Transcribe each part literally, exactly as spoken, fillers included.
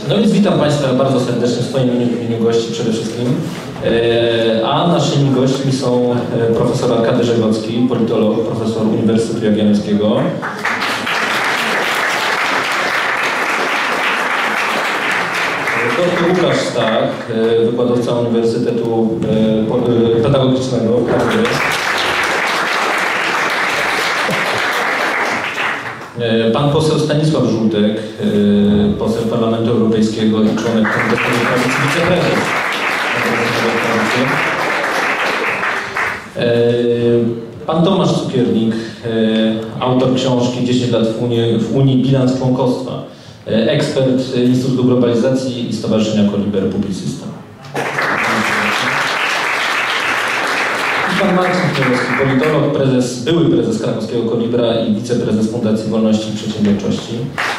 No więc witam Państwa bardzo serdecznie w swoim imieniu gości przede wszystkim. A naszymi gośćmi są profesor Arkady Żegocki, politolog, profesor Uniwersytetu Jagiellońskiego. Doktor Łukasz Stach, wykładowca Uniwersytetu Pedagogicznego w Krakowie. Pan poseł Stanisław Żółtek, poseł Parlamentu Europejskiego i członek Komitetu Prawicy, wiceprezes. Pan Tomasz Cukiernik, autor książki dziesięć lat w Unii, w Unii bilans członkostwa, ekspert Instytutu Globalizacji i Stowarzyszenia Koliber, publicysta. Pan Marcin Chmielowski, politolog, prezes, były prezes krakowskiego Kolibra i wiceprezes Fundacji Wolności i Przedsiębiorczości.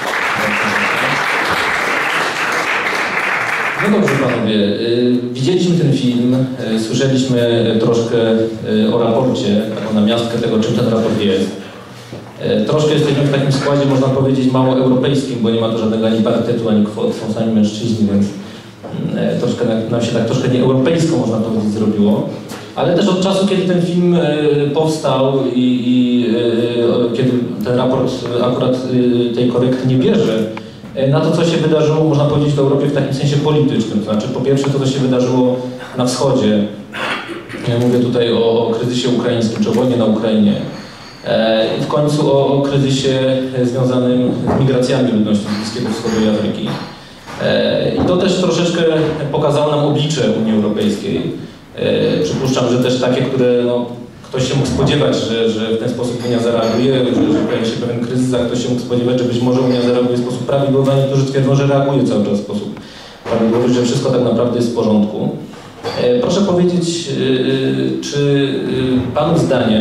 No dobrze panowie, widzieliśmy ten film, słyszeliśmy troszkę o raporcie, taką namiastkę tego, czym ten raport jest. Troszkę jesteśmy w takim składzie, można powiedzieć, mało europejskim, bo nie ma to żadnego ani parytetu, ani kwot, są sami mężczyźni, więc troszkę nam się tak troszkę nieeuropejsko, można powiedzieć, zrobiło. Ale też od czasu, kiedy ten film powstał i, i kiedy ten raport akurat tej korekty nie bierze, na to, co się wydarzyło, można powiedzieć, w Europie w takim sensie politycznym. To znaczy, po pierwsze, to, co się wydarzyło na wschodzie. Ja mówię tutaj o, o kryzysie ukraińskim, czy o wojnie na Ukrainie. I w końcu o, o kryzysie związanym z migracjami ludności z Bliskiego Wschodu i Afryki. I to też troszeczkę pokazało nam oblicze Unii Europejskiej. Przypuszczam, że też takie, które no, ktoś się mógł spodziewać, że, że w ten sposób Unia zareaguje, że, że pojawi się pewien kryzys, a ktoś się mógł spodziewać, że być może Unia zareaguje w sposób prawidłowy, a niektórzy twierdzą, że reaguje cały czas w sposób prawidłowy, że wszystko tak naprawdę jest w porządku. Proszę powiedzieć, czy Panów zdaniem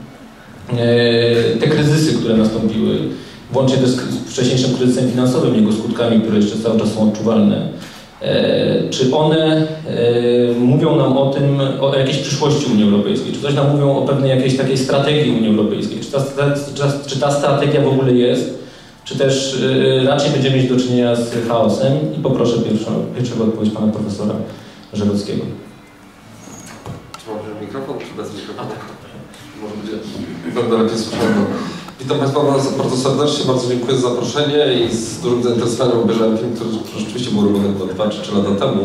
te kryzysy, które nastąpiły, włącznie też z wcześniejszym kryzysem finansowym, jego skutkami, które jeszcze cały czas są odczuwalne, czy one mówią nam o tym, o jakiejś przyszłości Unii Europejskiej? Czy coś nam mówią o pewnej jakiejś takiej strategii Unii Europejskiej? Czy ta, czy ta strategia w ogóle jest? Czy też raczej będziemy mieć do czynienia z chaosem? I poproszę pierwszą, pierwszą odpowiedź pana profesora Żegockiego. Czy mam wziąć mikrofon, czy bez mikrofonu? Może będzie będę lepiej słyszany. Witam Państwa bardzo serdecznie, bardzo dziękuję za zaproszenie i z dużym zainteresowaniem obejrzałem film, który, który rzeczywiście był robiony chyba dwa czy trzy lata temu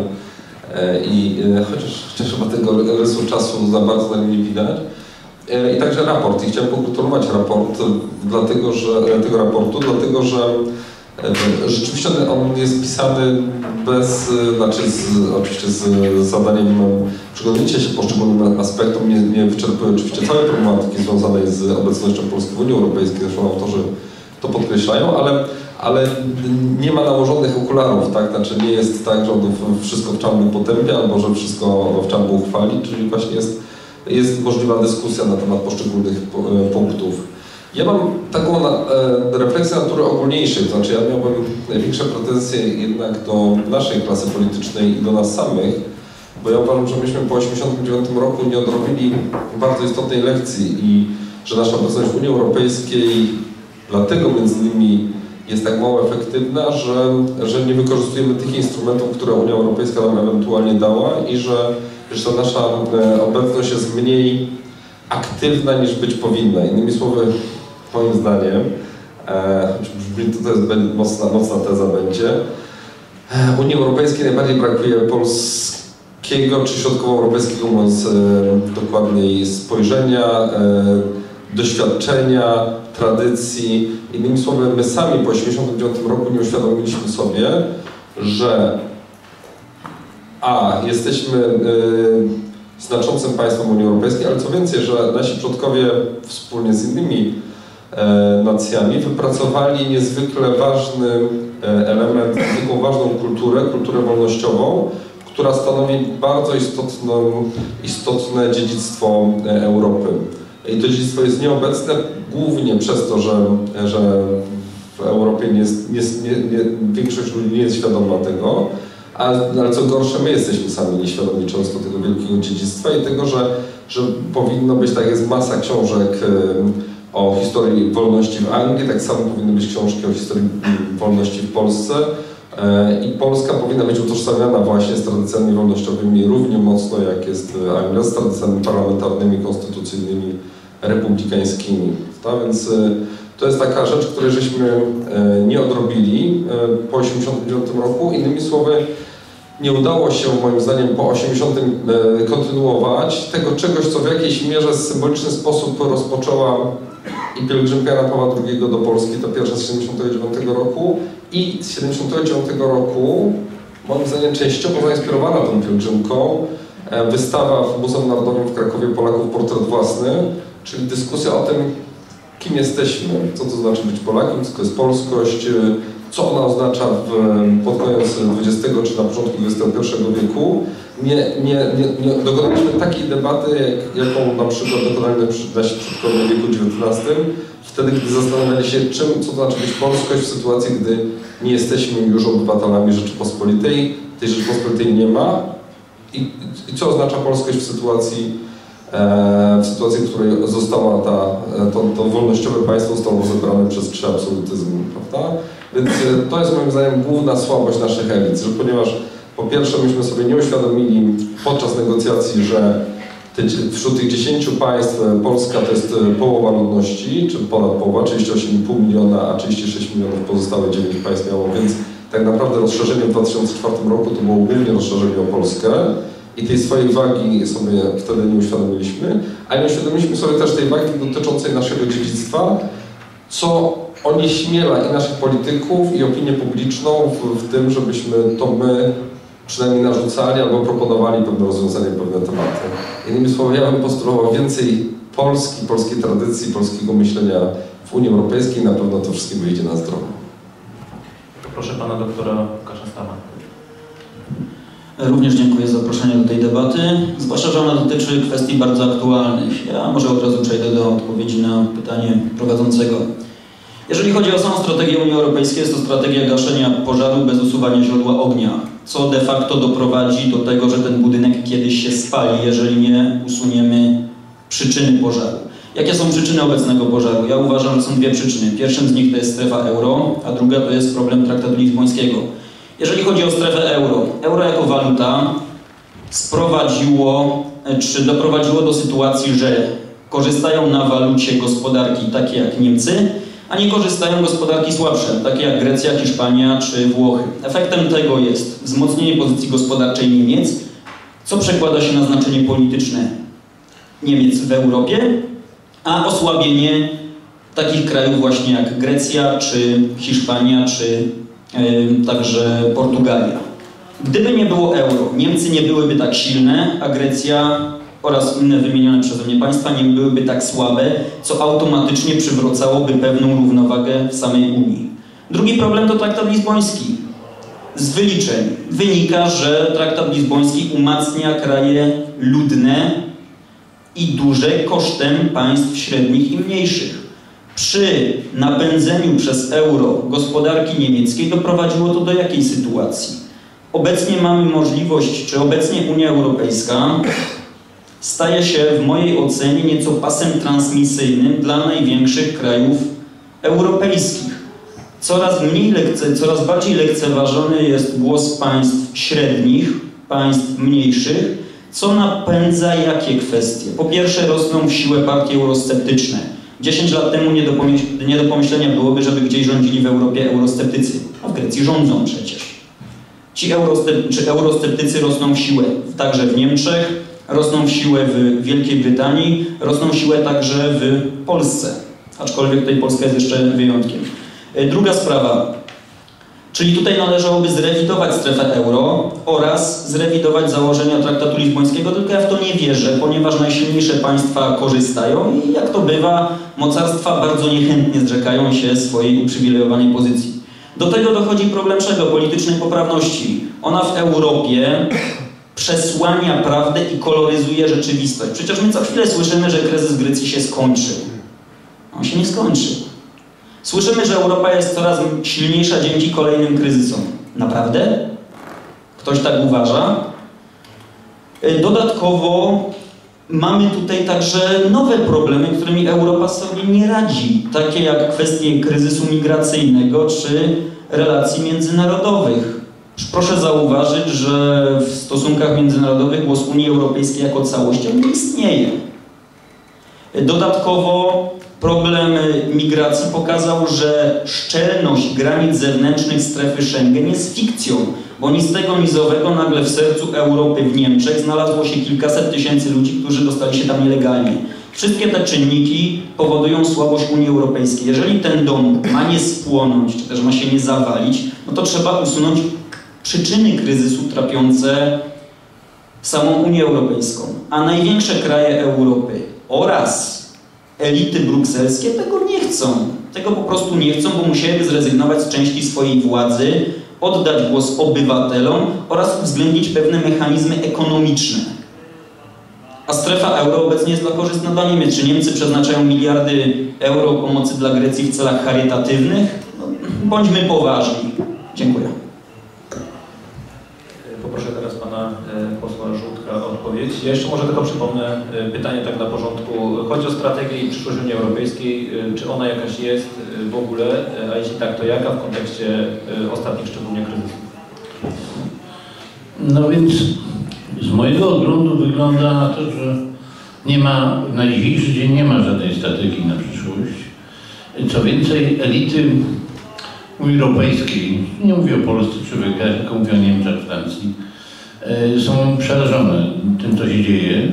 i chociaż, chociaż chyba tego rysu czasu za bardzo na nim nie widać. I także raport. I chciałem pogratulować raport, dlatego że, tego raportu, dlatego że rzeczywiście on jest pisany bez, znaczy z, oczywiście z zadaniem przyglądnięcia się poszczególnym aspektom, nie, nie wyczerpuje oczywiście całej problematyki związanej z obecnością Polski w Unii Europejskiej, zresztą autorzy to podkreślają, ale, ale nie ma nałożonych okularów, tak? Znaczy nie jest tak, że on wszystko w czambu potępia, albo że wszystko w czambu uchwali, czyli właśnie jest, jest możliwa dyskusja na temat poszczególnych punktów. Ja mam taką na, e, refleksję natury ogólniejszej, to znaczy ja miałbym największe pretensje jednak do naszej klasy politycznej i do nas samych, bo ja uważam, że myśmy po tysiąc dziewięćset osiemdziesiątym dziewiątym roku nie odrobili bardzo istotnej lekcji i że nasza obecność w Unii Europejskiej dlatego między innymi jest tak mało efektywna, że, że nie wykorzystujemy tych instrumentów, które Unia Europejska nam ewentualnie dała i że, że ta nasza e, obecność jest mniej aktywna niż być powinna. Innymi słowy, moim zdaniem, e, choć brzmi to, to jest mocna, mocna teza będzie, e, Unii Europejskiej najbardziej brakuje polskiego czy środkowoeuropejskiego, mówiąc e, dokładniej, spojrzenia, e, doświadczenia, tradycji. Innymi słowy, my sami po tysiąc dziewięćset osiemdziesiątym dziewiątym roku nie uświadomiliśmy sobie, że a, jesteśmy e, znaczącym państwem Unii Europejskiej, ale co więcej, że nasi przodkowie wspólnie z innymi e, nacjami wypracowali niezwykle ważny e, element, niezwykle ważną kulturę, kulturę wolnościową, która stanowi bardzo istotną, istotne dziedzictwo e, Europy. I to dziedzictwo jest nieobecne głównie przez to, że, że w Europie nie jest, nie, nie, nie, większość ludzi nie jest świadoma tego, ale co gorsze, my jesteśmy sami nieświadomi często tego wielkiego dziedzictwa i tego, że, że powinno być, tak jest masa książek o historii wolności w Anglii, tak samo powinny być książki o historii wolności w Polsce, I Polska powinna być utożsamiana właśnie z tradycjami wolnościowymi równie mocno, jak jest Anglia, z tradycjami parlamentarnymi, konstytucyjnymi, republikańskimi. Tak? Więc to jest taka rzecz, której żeśmy nie odrobili po osiemdziesiątym dziewiątym roku. Innymi słowy, nie udało się moim zdaniem po osiemdziesiątym kontynuować tego czegoś, co w jakiejś mierze w symboliczny sposób rozpoczęła i pielgrzymka Jana Pawła drugiego do Polski, to pierwsza z siedemdziesiątego dziewiątego roku, i z siedemdziesiątego dziewiątego roku, moim zdaniem częściowo zainspirowana tą pielgrzymką, wystawa w Muzeum Narodowym w Krakowie Polaków Portret Własny, czyli dyskusja o tym, kim jesteśmy, co to znaczy być Polakiem, co to jest polskość, co ona oznacza w, pod koniec dwudziestego czy na początku dwudziestego pierwszego wieku. Nie, nie, nie, nie dokonaliśmy takiej debaty, jak, jaką na przykład dokonali nasi przodkowie w wieku dziewiętnastym, wtedy, gdy zastanawiali się, czym, co to znaczy być polskość w sytuacji, gdy nie jesteśmy już obywatelami Rzeczypospolitej, tej Rzeczypospolitej nie ma. I, i co oznacza polskość w sytuacji, e, w sytuacji, w której została ta, to, to wolnościowe państwo zostało zebrane przez trzy absolutyzmy, prawda? Więc to jest moim zdaniem główna słabość naszych elit, że ponieważ po pierwsze myśmy sobie nie uświadomili podczas negocjacji, że te, wśród tych dziesięciu państw Polska to jest połowa ludności, czy ponad połowa, trzydzieści osiem i pół miliona, a trzydzieści sześć milionów pozostałe dziewięć państw miało, więc tak naprawdę rozszerzenie w dwa tysiące czwartym roku to było głównie rozszerzenie o Polskę i tej swojej wagi sobie wtedy nie uświadomiliśmy, a nie uświadomiliśmy sobie też tej wagi dotyczącej naszego dziedzictwa, co onieśmiela i naszych polityków, i opinię publiczną w, w tym, żebyśmy to my przynajmniej narzucali albo proponowali pewne rozwiązania, pewne tematy. Innymi słowy, ja bym postulował więcej Polski, polskiej tradycji, polskiego myślenia w Unii Europejskiej, na pewno to wszystkim wyjdzie na zdrowie. Proszę pana doktora Łukasza Stama. Również dziękuję za zaproszenie do tej debaty, zwłaszcza, że ona dotyczy kwestii bardzo aktualnych. Ja może od razu przejdę do odpowiedzi na pytanie prowadzącego. Jeżeli chodzi o samą strategię Unii Europejskiej, jest to strategia gaszenia pożaru bez usuwania źródła ognia, co de facto doprowadzi do tego, że ten budynek kiedyś się spali, jeżeli nie usuniemy przyczyny pożaru. Jakie są przyczyny obecnego pożaru? Ja uważam, że są dwie przyczyny. Pierwszym z nich to jest strefa euro, a druga to jest problem traktatu lizbońskiego. Jeżeli chodzi o strefę euro, euro jako waluta sprowadziło, czy doprowadziło do sytuacji, że korzystają na walucie gospodarki takie jak Niemcy, a nie korzystają gospodarki słabsze, takie jak Grecja, Hiszpania czy Włochy. Efektem tego jest wzmocnienie pozycji gospodarczej Niemiec, co przekłada się na znaczenie polityczne Niemiec w Europie, a osłabienie takich krajów właśnie jak Grecja, czy Hiszpania, czy yy, także Portugalia. Gdyby nie było euro, Niemcy nie byłyby tak silne, a Grecja oraz inne wymienione przeze mnie państwa nie byłyby tak słabe, co automatycznie przywracałoby pewną równowagę w samej Unii. Drugi problem to traktat lizboński. Z wyliczeń wynika, że traktat lizboński umacnia kraje ludne i duże kosztem państw średnich i mniejszych. Przy napędzeniu przez euro gospodarki niemieckiej doprowadziło to do jakiej sytuacji? Obecnie mamy możliwość, czy obecnie Unia Europejska staje się w mojej ocenie nieco pasem transmisyjnym dla największych krajów europejskich. Coraz mniej lekce, coraz bardziej lekceważony jest głos państw średnich, państw mniejszych, co napędza jakie kwestie? Po pierwsze, rosną w siłę partie eurosceptyczne. dziesięć lat temu nie do, pomyśl- nie do pomyślenia byłoby, żeby gdzieś rządzili w Europie eurosceptycy, a w Grecji rządzą przecież. Ci eurosceptycy, czy eurosceptycy rosną w siłę także w Niemczech, rosną w siłę w Wielkiej Brytanii, rosną w siłę także w Polsce, aczkolwiek tutaj Polska jest jeszcze wyjątkiem. Druga sprawa, czyli tutaj należałoby zrewidować strefę euro oraz zrewidować założenia traktatu lizbońskiego, tylko ja w to nie wierzę, ponieważ najsilniejsze państwa korzystają i jak to bywa, mocarstwa bardzo niechętnie zrzekają się swojej uprzywilejowanej pozycji. Do tego dochodzi problem czego? Politycznej poprawności. Ona w Europie przesłania prawdę i koloryzuje rzeczywistość. Przecież my co chwilę słyszymy, że kryzys Grecji się skończył. On się nie skończył. Słyszymy, że Europa jest coraz silniejsza dzięki kolejnym kryzysom. Naprawdę? Ktoś tak uważa? Dodatkowo mamy tutaj także nowe problemy, którymi Europa sobie nie radzi, takie jak kwestie kryzysu migracyjnego czy relacji międzynarodowych. Proszę zauważyć, że w stosunkach międzynarodowych głos Unii Europejskiej jako całości nie istnieje. Dodatkowo problem migracji pokazał, że szczelność granic zewnętrznych strefy Schengen jest fikcją, bo ni z tego, ni z owego nagle w sercu Europy, w Niemczech, znalazło się kilkaset tysięcy ludzi, którzy dostali się tam nielegalnie. Wszystkie te czynniki powodują słabość Unii Europejskiej. Jeżeli ten dom ma nie spłonąć, czy też ma się nie zawalić, no to trzeba usunąć przyczyny kryzysu trapiące samą Unię Europejską. A największe kraje Europy oraz elity brukselskie tego nie chcą. Tego po prostu nie chcą, bo musieliby zrezygnować z części swojej władzy, oddać głos obywatelom oraz uwzględnić pewne mechanizmy ekonomiczne. A strefa euro obecnie jest dla korzystna dla Niemiec. Czy Niemcy przeznaczają miliardy euro pomocy dla Grecji w celach charytatywnych? No, bądźmy poważni. Dziękuję. Poproszę teraz pana posła Żółtka o odpowiedź. Ja jeszcze może tylko przypomnę pytanie tak dla porządku. Chodzi o strategię i przyszłość Unii Europejskiej. Czy ona jakaś jest w ogóle, a jeśli tak, to jaka w kontekście ostatnich szczególnie kryzysów? No więc z mojego oglądu wygląda na to, że nie ma, na dzisiejszy dzień nie ma żadnej strategii na przyszłość. Co więcej, elity Unii Europejskiej, nie mówię o Polsce czy Węgrzech, tylko mówię o Niemczech, Francji, są przerażone tym, co się dzieje,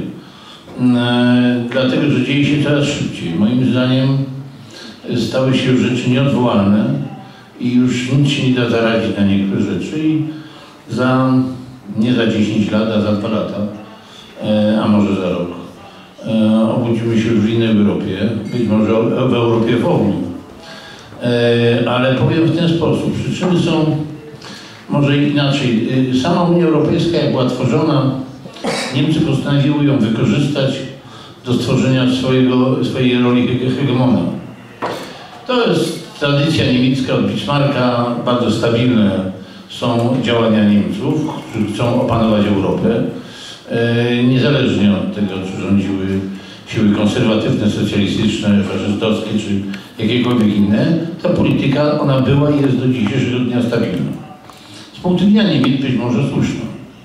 dlatego, że dzieje się coraz szybciej. Moim zdaniem stały się już rzeczy nieodwołalne i już nic się nie da zaradzić na niektóre rzeczy i za, nie za dziesięć lat, a za dwa lata, a może za rok, obudzimy się już w innej Europie, być może w Europie w ogóle. Ale powiem w ten sposób, przyczyny są może inaczej. Sama Unia Europejska, jak była tworzona, Niemcy postanowiły ją wykorzystać do stworzenia swojego, swojej roli hegemona. To jest tradycja niemiecka od Bismarcka, bardzo stabilne są działania Niemców, którzy chcą opanować Europę, niezależnie od tego, czy rządziły siły konserwatywne, socjalistyczne, faszystowskie, czy jakiekolwiek inne, ta polityka, ona była i jest do dzisiejszego dnia stabilna. Z punktu widzenia Niemiec być może słuszna.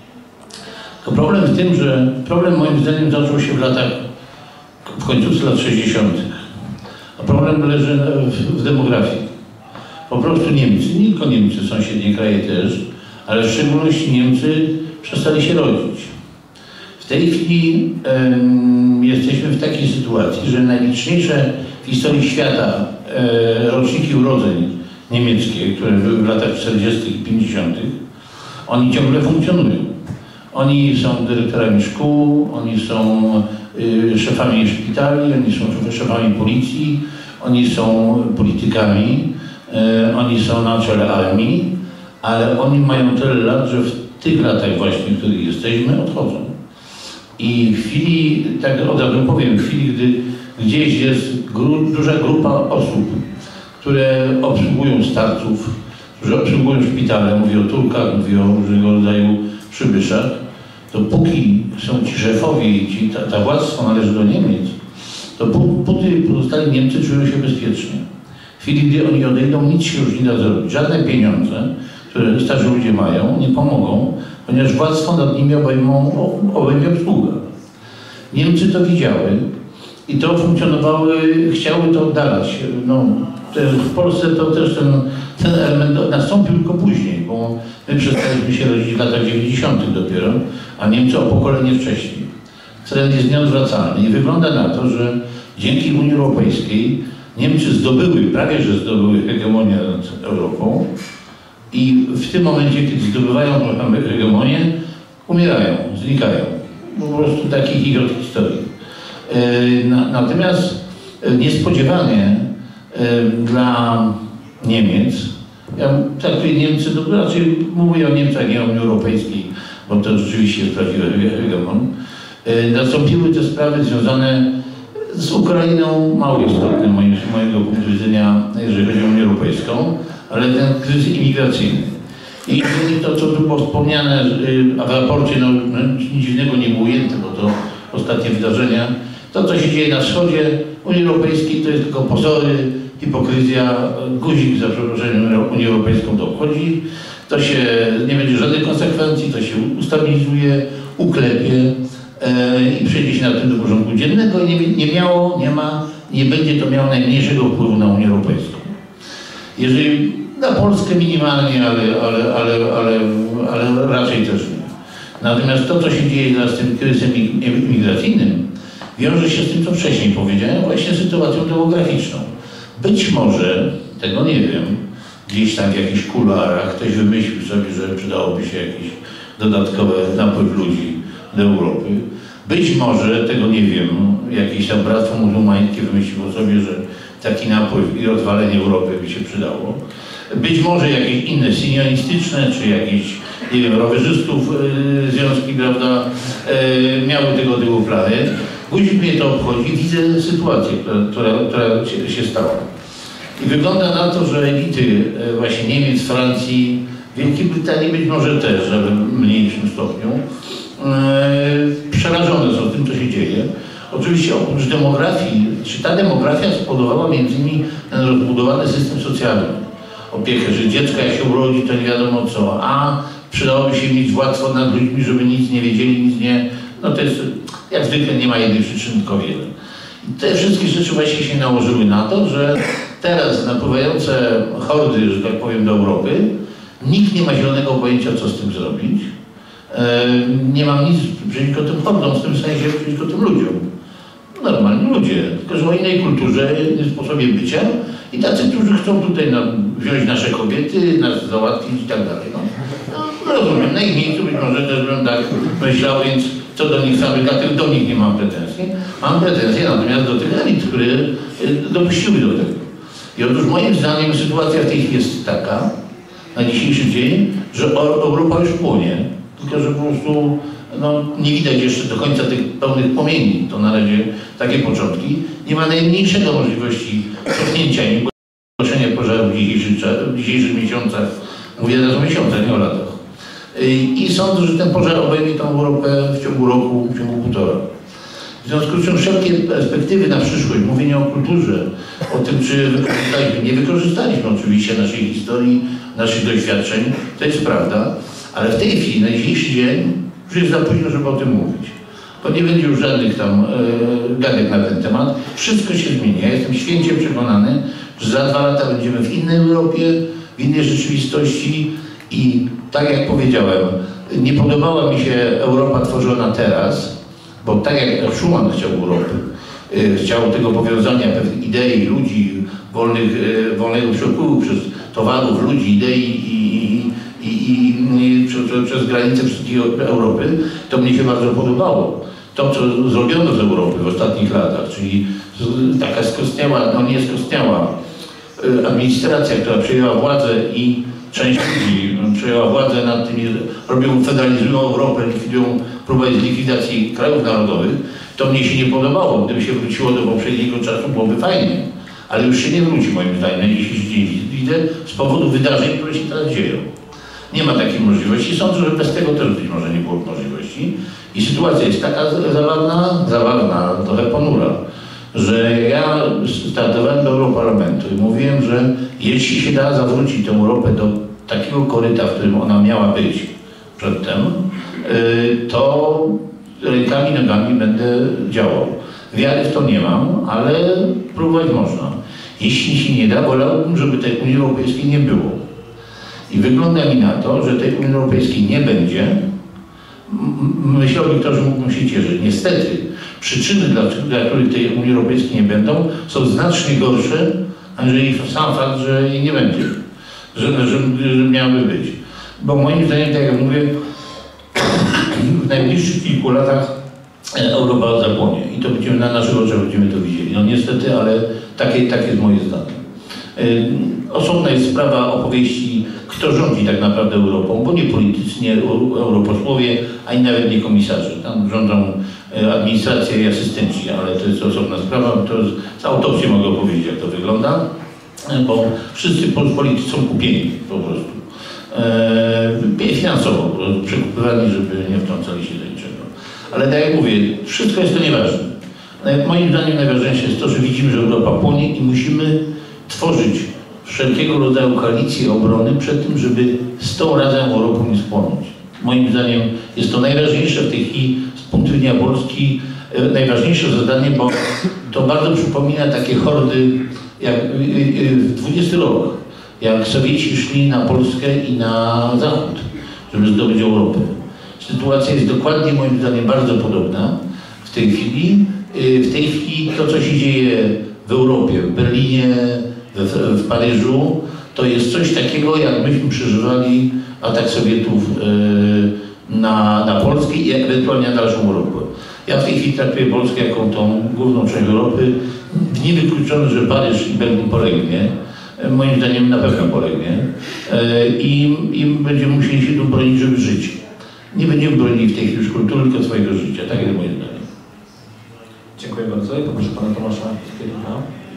To problem w tym, że problem moim zdaniem zaczął się w latach, w końcówce lat sześćdziesiątych. A problem leży w, w demografii. Po prostu Niemcy, nie tylko Niemcy, sąsiednie kraje też, ale w szczególności Niemcy przestali się rodzić. W tej chwili um, jesteśmy w takiej sytuacji, że najliczniejsze w historii świata e, roczniki urodzeń niemieckie, które były w latach czterdziestych i pięćdziesiątych, oni ciągle funkcjonują. Oni są dyrektorami szkół, oni są y, szefami szpitali, oni są szefami policji, oni są politykami, y, oni są na czele armii, ale oni mają tyle lat, że w tych latach właśnie, w których jesteśmy, odchodzą. I w chwili, tak od razu powiem, w chwili, gdy gdzieś jest gru, duża grupa osób, które obsługują starców, którzy obsługują szpitale, mówię o Turkach, mówię o różnego rodzaju przybyszach, to póki są ci szefowie i ci, ta, ta władztwo należy do Niemiec, to póty pozostali Niemcy czują się bezpiecznie. W chwili, gdy oni odejdą, nic się już nie da zrobić. Żadne pieniądze, które starzy ludzie mają, nie pomogą, ponieważ władztwo nad nimi obejmą, obejmie obsługę. Niemcy to widziały i to funkcjonowały, chciały to oddalać. No, w Polsce to też ten, ten element nastąpił tylko później, bo my przestaliśmy się rodzić w latach dziewięćdziesiątych dopiero, a Niemcy o pokolenie wcześniej. Trend jest nieodwracalny i wygląda na to, że dzięki Unii Europejskiej Niemcy zdobyły, prawie że zdobyły hegemonię nad Europą i w tym momencie, kiedy zdobywają hegemonię, umierają, znikają. Po prostu takich ich od historii. Natomiast niespodziewanie dla Niemiec, ja traktuję Niemcy, to raczej mówię o Niemcach, nie o Unii Europejskiej, bo to rzeczywiście jest prawdziwy hegemon, nastąpiły te sprawy związane z Ukrainą, mało istotne z mojego punktu widzenia, jeżeli chodzi o Unię Europejską, ale ten kryzys imigracyjny. I to, co tu było wspomniane, a w raporcie no, nic dziwnego nie było ujęte, bo to ostatnie wydarzenia. To, co się dzieje na wschodzie Unii Europejskiej, to jest tylko pozory, hipokryzja, guzik za przeproszeniem Unię Europejską to obchodzi. To się nie będzie żadnych konsekwencji, to się ustabilizuje, uklepie e, i przejdzie się na tym do porządku dziennego i nie, nie miało, nie ma, nie będzie to miało najmniejszego wpływu na Unię Europejską. Jeżeli na Polskę minimalnie, ale, ale, ale, ale, ale raczej też nie. Natomiast to, co się dzieje teraz z tym kryzysem imigracyjnym, wiąże się z tym, co wcześniej powiedziałem, właśnie sytuacją demograficzną. Być może, tego nie wiem, gdzieś tam w jakichś kuluarach ktoś wymyślił sobie, że przydałoby się jakiś dodatkowy napływ ludzi do Europy. Być może, tego nie wiem, jakieś tam bractwo muzułmańskie wymyśliło sobie, że taki napływ i rozwalenie Europy by się przydało. Być może jakieś inne sionistyczne, czy jakieś, nie wiem, rowerzystów yy, związki, prawda, yy, miały tego typu plany. Guzik mnie to obchodzi, widzę sytuację, która, która, która się, się stała. I wygląda na to, że elity właśnie Niemiec, Francji, Wielkiej Brytanii być może też, ale w mniejszym stopniu, yy, przerażone są tym, co się dzieje. Oczywiście oprócz demografii, czy ta demografia spowodowała między innymi ten rozbudowany system socjalny. Opiekę, że dziecko jak się urodzi, to nie wiadomo co, a przydałoby się mieć władztwo nad ludźmi, żeby nic nie wiedzieli, nic nie... No to jest, jak zwykle nie ma jednej przyczyny, tylko wiele. I te wszystkie rzeczy właśnie się nałożyły na to, że teraz napływające hordy, że tak powiem, do Europy, nikt nie ma zielonego pojęcia, co z tym zrobić. E, nie mam nic przeciwko tym hordom, w tym sensie przeciwko tym ludziom. Normalni ludzie, tylko że o innej kulturze, innym sposobie bycia i tacy, którzy chcą tutaj no, wziąć nasze kobiety, nas załatwić i tak dalej. No, no rozumiem, na ich miejscu być może też bym tak myślał, więc co do nich samych, dlatego do nich nie mam pretensji. Mam pretensje natomiast do tych elit, które dopuściły do tego. I otóż moim zdaniem sytuacja w tej chwili jest taka, na dzisiejszy dzień, że Europa już płonie, tylko że po prostu no, nie widać jeszcze do końca tych pełnych płomieni, to na razie takie początki. Nie ma najmniejszego możliwości cofnięcia i gaszenia pożarów w dzisiejszych, w dzisiejszych miesiącach, mówię teraz o miesiącach, nie o latach. I sądzę, że ten pożar obejmie tą Europę w ciągu roku, w ciągu półtora. W związku z czym wszelkie perspektywy na przyszłość, mówienie o kulturze, o tym, czy wykorzystaliśmy, nie wykorzystaliśmy oczywiście naszej historii, naszych doświadczeń, to jest prawda, ale w tej chwili, na dzisiejszy dzień, już jest za późno, żeby o tym mówić. Bo nie będzie już żadnych tam e, gadek na ten temat. Wszystko się zmieni. Ja jestem święcie przekonany, że za dwa lata będziemy w innej Europie, w innej rzeczywistości i tak jak powiedziałem, nie podobała mi się Europa tworzona teraz, bo tak jak Schuman chciał Europy, e, chciał tego powiązania pewnych idei, ludzi, wolnych, e, wolnego przepływu przez towarów, ludzi, idei i I, i, i przez, przez granice wszystkiej Europy, to mnie się bardzo podobało. To, co zrobiono z Europy w ostatnich latach, czyli taka skostniała, no nie skostniała administracja, która przejęła władzę i część ludzi przejęła władzę nad tymi, robią, federalizują Europę, likwidują, próbują likwidacji krajów narodowych, to mnie się nie podobało. Gdyby się wróciło do poprzedniego czasu, byłoby fajnie. Ale już się nie wróci moim zdaniem na dzisiejszy dzień. Widzę z powodu wydarzeń, które się teraz dzieją. Nie ma takiej możliwości. Sądzę, że bez tego też być może nie było możliwości. I sytuacja jest taka zabawna, zabawna, trochę ponura, że ja startowałem do Europarlamentu i mówiłem, że jeśli się da zawrócić tę Europę do takiego koryta, w którym ona miała być przedtem, to rękami, nogami będę działał. Wiary w to nie mam, ale próbować można. Jeśli się nie da, wolałbym, żeby tej Unii Europejskiej nie było. I wygląda mi na to, że tej Unii Europejskiej nie będzie. Myślałbym to, że mógłbym się cieszyć. Niestety, przyczyny, dla, dla których tej Unii Europejskiej nie będą, są znacznie gorsze, aniżeli sam fakt, że jej nie będzie. Że, że, że miały być. Bo moim zdaniem, tak jak mówię, w najbliższych kilku latach Europa zapłonie. I to będziemy na naszych oczach będziemy to widzieli. No niestety, ale takie, takie jest moje zdanie. Osobna jest sprawa opowieści, kto rządzi tak naprawdę Europą, bo nie politycy, nie europosłowie, ani nawet nie komisarze. Tam rządzą administracja i asystenci, ale to jest osobna sprawa. To jest, z autopsji mogę opowiedzieć, jak to wygląda, bo wszyscy politycy są kupieni po prostu. E, finansowo przekupywani, żeby nie wtrącali się do niczego. Ale tak jak mówię, wszystko jest to nieważne. Moim zdaniem najważniejsze jest to, że widzimy, że Europa płonie i musimy tworzyć wszelkiego rodzaju koalicje obrony przed tym, żeby z tą razem Europą nie spłonąć. Moim zdaniem jest to najważniejsze w tej chwili z punktu widzenia Polski, najważniejsze zadanie, bo to bardzo przypomina takie hordy jak w dwudziesty rok, jak Sowieci szli na Polskę i na Zachód, żeby zdobyć Europę. Sytuacja jest dokładnie moim zdaniem bardzo podobna w tej chwili. W tej chwili to, co się dzieje w Europie, w Berlinie, w, w Paryżu, to jest coś takiego, jak myśmy przeżywali atak Sowietów na, na Polskę i ewentualnie na dalszą Europę. Ja w tej chwili traktuję Polskę jako tą główną część Europy. Niewykluczone, że Paryż i Berlin polegnie. Moim zdaniem na pewno polegnie. I, i będziemy musieli się tu bronić, żeby żyć. Nie będziemy bronili w tej chwili już kultury, tylko swojego życia. Tak jest moim zdaniem. Dziękuję bardzo i poproszę pana Tomasza Skiernika.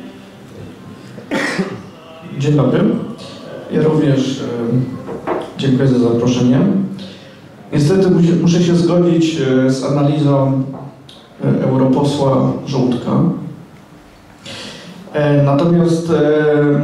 Dzień dobry. Ja również e, dziękuję za zaproszenie. Niestety muszę, muszę się zgodzić e, z analizą e, europosła Żółtka. E, natomiast e,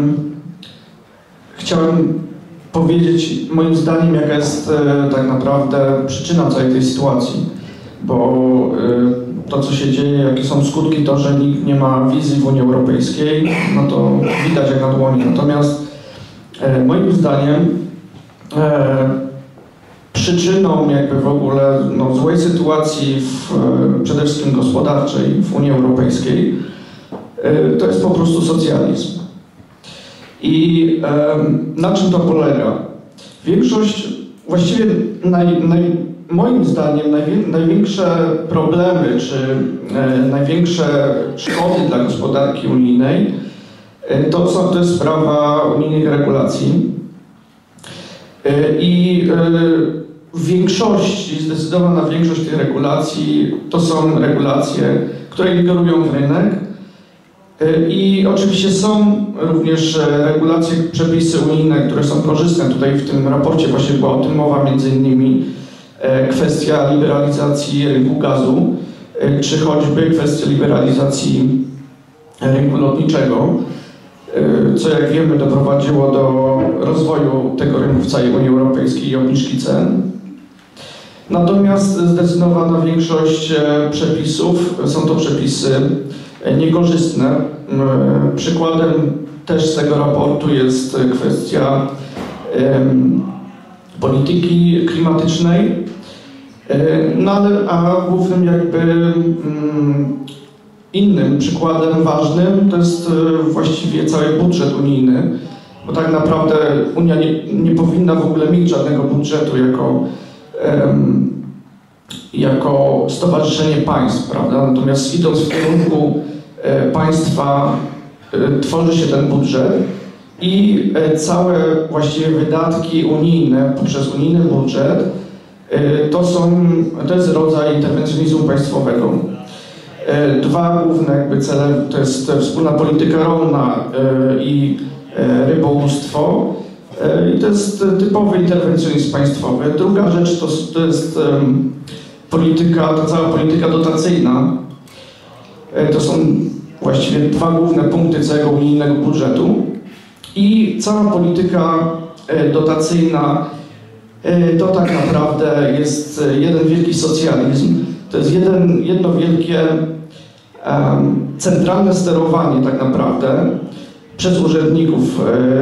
chciałem powiedzieć moim zdaniem, jaka jest e, tak naprawdę przyczyna całej tej sytuacji. Bo e, to, co się dzieje, jakie są skutki, to, że nikt nie ma wizji w Unii Europejskiej, no to widać jak na dłoni. Natomiast e, moim zdaniem e, przyczyną jakby w ogóle no, złej sytuacji w, e, przede wszystkim gospodarczej w Unii Europejskiej e, to jest po prostu socjalizm. I e, na czym to polega? Większość, właściwie naj, naj, moim zdaniem najwię, największe problemy czy e, największe szkody dla gospodarki unijnej e, to, są, to jest sprawa unijnych regulacji. E, I e, w większości, zdecydowana większość tych regulacji to są regulacje, które ingerują w rynek. E, I oczywiście są również regulacje, przepisy unijne, które są korzystne. Tutaj w tym raporcie właśnie była o tym mowa, między innymi kwestia liberalizacji rynku gazu, czy choćby kwestia liberalizacji rynku lotniczego, co jak wiemy doprowadziło do rozwoju tego rynku w całej Unii Europejskiej i obniżki cen. Natomiast zdecydowana większość przepisów są to przepisy niekorzystne. Przykładem też z tego raportu jest kwestia polityki klimatycznej, no ale a głównym jakby mm, innym przykładem ważnym to jest właściwie cały budżet unijny, bo tak naprawdę Unia nie, nie powinna w ogóle mieć żadnego budżetu jako, em, jako stowarzyszenie państw, prawda? Natomiast idąc w kierunku e, państwa e, tworzy się ten budżet. I całe właściwie wydatki unijne poprzez unijny budżet to, są, to jest rodzaj interwencjonizmu państwowego. Dwa główne jakby cele to jest wspólna polityka rolna i rybołówstwo. I to jest typowy interwencjonizm państwowy. Druga rzecz to, to jest polityka, ta cała polityka dotacyjna. To są właściwie dwa główne punkty całego unijnego budżetu. I cała polityka dotacyjna to tak naprawdę jest jeden wielki socjalizm. To jest jeden, jedno wielkie um, centralne sterowanie tak naprawdę przez urzędników.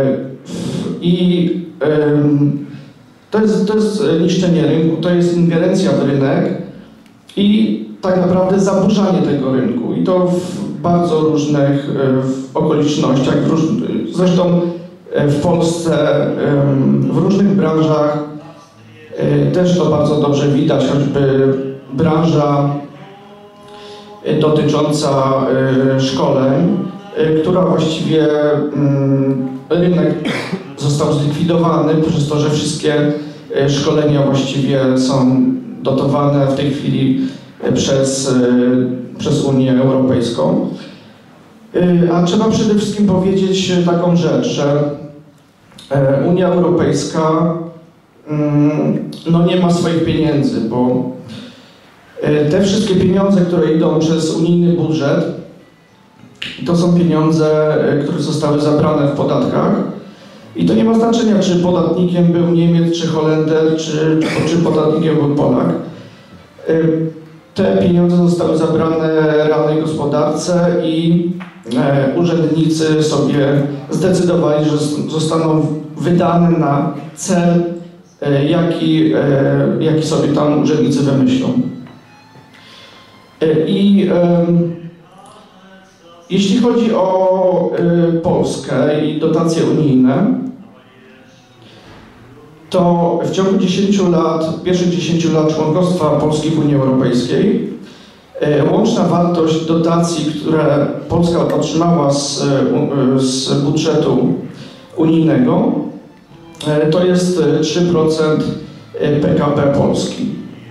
I um, to jest, to jest niszczenie rynku, to jest ingerencja w rynek i tak naprawdę zaburzanie tego rynku. I to w bardzo różnych w okolicznościach, w róż... zresztą w Polsce, w różnych branżach też to bardzo dobrze widać, choćby branża dotycząca szkoleń, która właściwie rynek został zlikwidowany przez to, że wszystkie szkolenia właściwie są dotowane w tej chwili przez, przez Unię Europejską. A trzeba przede wszystkim powiedzieć taką rzecz, że Unia Europejska no nie ma swoich pieniędzy, bo Te wszystkie pieniądze, które idą przez unijny budżet, to są pieniądze, które zostały zabrane w podatkach. I to nie ma znaczenia, czy podatnikiem był Niemiec, czy Holender, czy, czy podatnikiem był Polak. Te pieniądze zostały zabrane realnej gospodarce i urzędnicy sobie zdecydowali, że zostaną wydane na cel, jaki, jaki sobie tam urzędnicy wymyślą. I jeśli chodzi o Polskę i dotacje unijne, to w ciągu dziesięciu lat, pierwszych dziesięciu lat członkostwa Polski w Unii Europejskiej łączna wartość dotacji, które Polska otrzymała z, z budżetu unijnego, to jest trzy procent P K B Polski.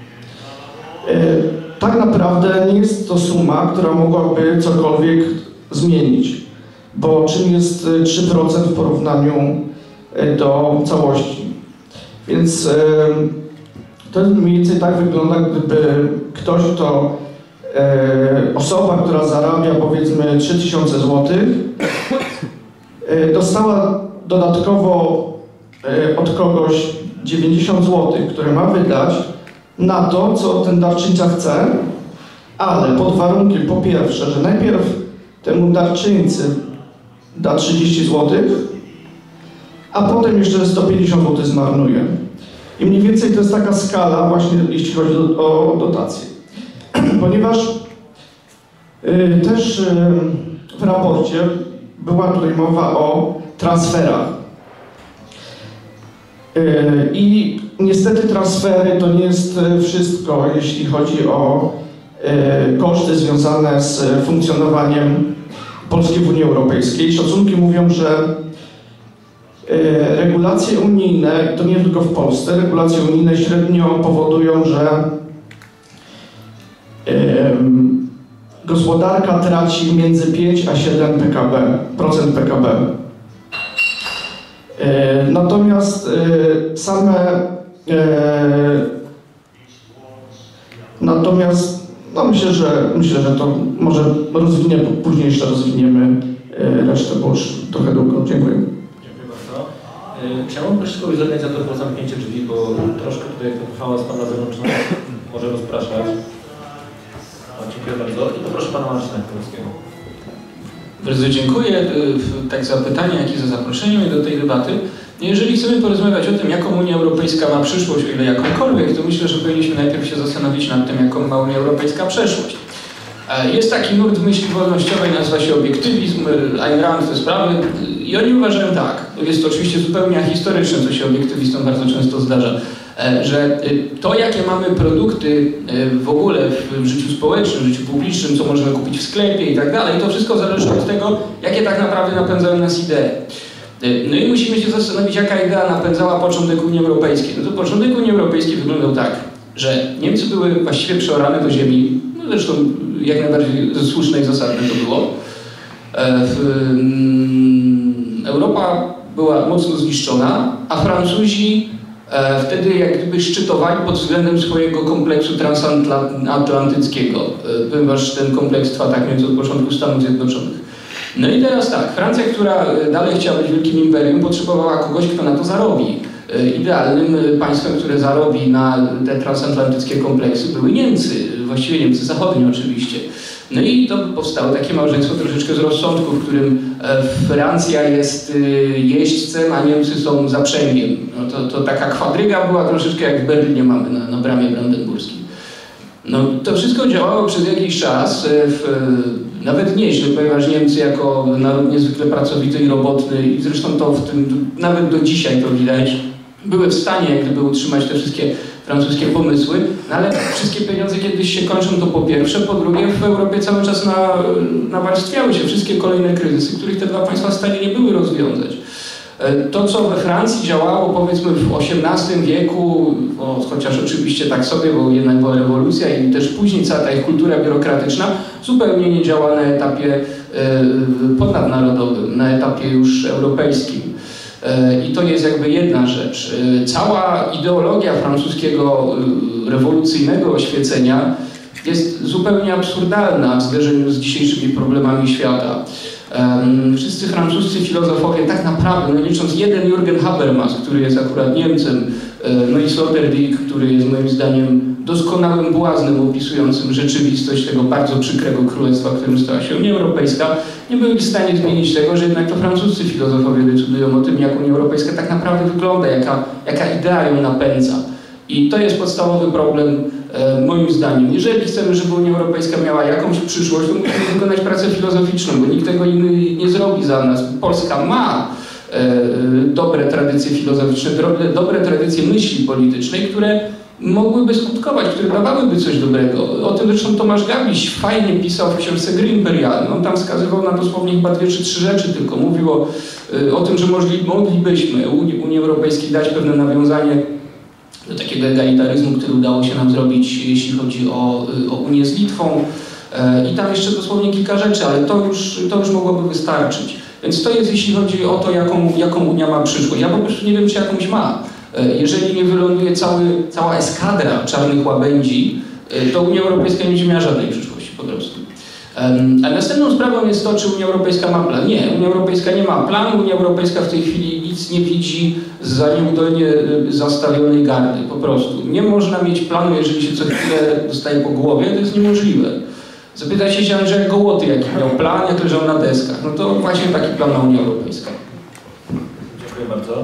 Tak naprawdę nie jest to suma, która mogłaby cokolwiek zmienić, bo czym jest trzy procent w porównaniu do całości. Więc to mniej więcej tak wygląda, gdyby ktoś, kto osoba, która zarabia powiedzmy trzy tysiące złotych, dostała dodatkowo od kogoś dziewięćdziesiąt złotych, które ma wydać na to, co ten darczyńca chce, ale pod warunkiem po pierwsze, że najpierw temu darczyńcy da trzydzieści złotych, a potem jeszcze sto pięćdziesiąt złotych zmarnuje. I mniej więcej to jest taka skala właśnie, jeśli chodzi o, o dotacje. Ponieważ y, też y, w raporcie była tutaj mowa o transferach. Y, I niestety transfery to nie jest wszystko, jeśli chodzi o y, koszty związane z funkcjonowaniem Polski w Unii Europejskiej. Szacunki mówią, że y, regulacje unijne, to nie tylko w Polsce, regulacje unijne średnio powodują, że gospodarka traci między pięć a siedem procent P K B. Natomiast same natomiast no myślę, że myślę, że to może rozwinie, później jeszcze rozwiniemy resztę, bo już trochę długo. Dziękuję. Dziękuję bardzo. Chciałbym prosić kogoś z organizatorów o zamknięcie drzwi, bo troszkę tutaj jak to hałas pana zewnętrzny może rozpraszać. Dziękuję bardzo. I poproszę pana Marcina Kowalskiego. Bardzo dziękuję tak za pytanie, jak i za zaproszenie mnie do tej debaty. Jeżeli chcemy porozmawiać o tym, jaką Unia Europejska ma przyszłość, o ile jakąkolwiek, to myślę, że powinniśmy najpierw się zastanowić nad tym, jaką ma Unia Europejska przeszłość. Jest taki nurt w myśli wolnościowej, nazywa się obiektywizm, Ayn Rand, te sprawy i oni uważają tak, jest to oczywiście zupełnie ahistoryczne, co się obiektywistom bardzo często zdarza, że to, jakie mamy produkty w ogóle w życiu społecznym, w życiu publicznym, co możemy kupić w sklepie i tak dalej, to wszystko zależy od tego, jakie tak naprawdę napędzają nas idee. No i musimy się zastanowić, jaka idea napędzała początek Unii Europejskiej. No to początek Unii Europejskiej wyglądał tak, że Niemcy były właściwie przeorane do ziemi, no zresztą jak najbardziej słuszne i zasadne to było. Europa była mocno zniszczona, a Francuzi wtedy jak gdyby szczytowali pod względem swojego kompleksu transatlantyckiego, ponieważ ten kompleks trwa tak więc od początku Stanów Zjednoczonych. No i teraz tak, Francja, która dalej chciała być wielkim imperium, potrzebowała kogoś, kto na to zarobi. Idealnym państwem, które zarobi na te transatlantyckie kompleksy, były Niemcy, właściwie Niemcy zachodnie oczywiście. No i to powstało takie małżeństwo troszeczkę z rozsądku, w którym Francja jest jeźdźcem, a Niemcy są zaprzęgiem. No to, to taka kwadryga była troszeczkę jak w Berlinie mamy na, na bramie brandenburskiej. No to wszystko działało przez jakiś czas, w, nawet nieźle, ponieważ Niemcy jako naród niezwykle pracowity i robotny, i zresztą to w tym, nawet do dzisiaj to widać, były w stanie jak gdyby utrzymać te wszystkie francuskie pomysły, no ale wszystkie pieniądze kiedyś się kończą, to po pierwsze, po drugie w Europie cały czas na, nawarstwiały się wszystkie kolejne kryzysy, których te dwa państwa w stanie nie były rozwiązać. To, co we Francji działało powiedzmy w osiemnastym wieku, no, chociaż oczywiście tak sobie, bo jednak była rewolucja i też później cała ta ich kultura biurokratyczna zupełnie nie działa na etapie e, ponadnarodowym, na etapie już europejskim. E, I to jest jakby jedna rzecz. E, cała ideologia francuskiego e, rewolucyjnego oświecenia jest zupełnie absurdalna w zderzeniu z dzisiejszymi problemami świata. Um, wszyscy francuscy filozofowie tak naprawdę, no licząc jeden Jürgen Habermas, który jest akurat Niemcem, no i Sloterdijk, który jest moim zdaniem doskonałym błaznem opisującym rzeczywistość tego bardzo przykrego królestwa, którym stała się Unia Europejska, nie byli w stanie zmienić tego, że jednak to francuscy filozofowie decydują o tym, jak Unia Europejska tak naprawdę wygląda, jaka, jaka idea ją napędza. I to jest podstawowy problem, e, moim zdaniem. Jeżeli chcemy, żeby Unia Europejska miała jakąś przyszłość, to musimy wykonać pracę filozoficzną, bo nikt tego inny nie zrobi za nas. Polska ma e, dobre tradycje filozoficzne, dobre, dobre tradycje myśli politycznej, które mogłyby skutkować, które dawałyby coś dobrego. O tym zresztą Tomasz Gabiś fajnie pisał w książce Gry Imperialne. On tam wskazywał na dosłownie chyba dwie czy trzy rzeczy tylko. Mówił o, o tym, że możli, moglibyśmy Unii, Unii Europejskiej dać pewne nawiązanie do takiego egalitaryzmu, który udało się nam zrobić, jeśli chodzi o, o Unię z Litwą. I tam jeszcze dosłownie kilka rzeczy, ale to już, to już mogłoby wystarczyć. Więc to jest, jeśli chodzi o to, jaką, jaką Unia ma przyszłość. Ja po prostu nie wiem, czy jakąś ma. Jeżeli nie wyląduje cały, cała eskadra czarnych łabędzi, to Unia Europejska nie będzie miała żadnej przyszłości po prostu. A następną sprawą jest to, czy Unia Europejska ma plan. Nie, Unia Europejska nie ma planu. Unia Europejska w tej chwili nic nie widzi za nieudolnie zastawionej gardy. Po prostu. Nie można mieć planu, jeżeli się co chwilę dostaje po głowie, to jest niemożliwe. Zapytajcie się Andrzeja Gołoty, jaki miał plan, jak leżał na deskach. No to właśnie taki plan ma Unia Europejska. Dziękuję bardzo.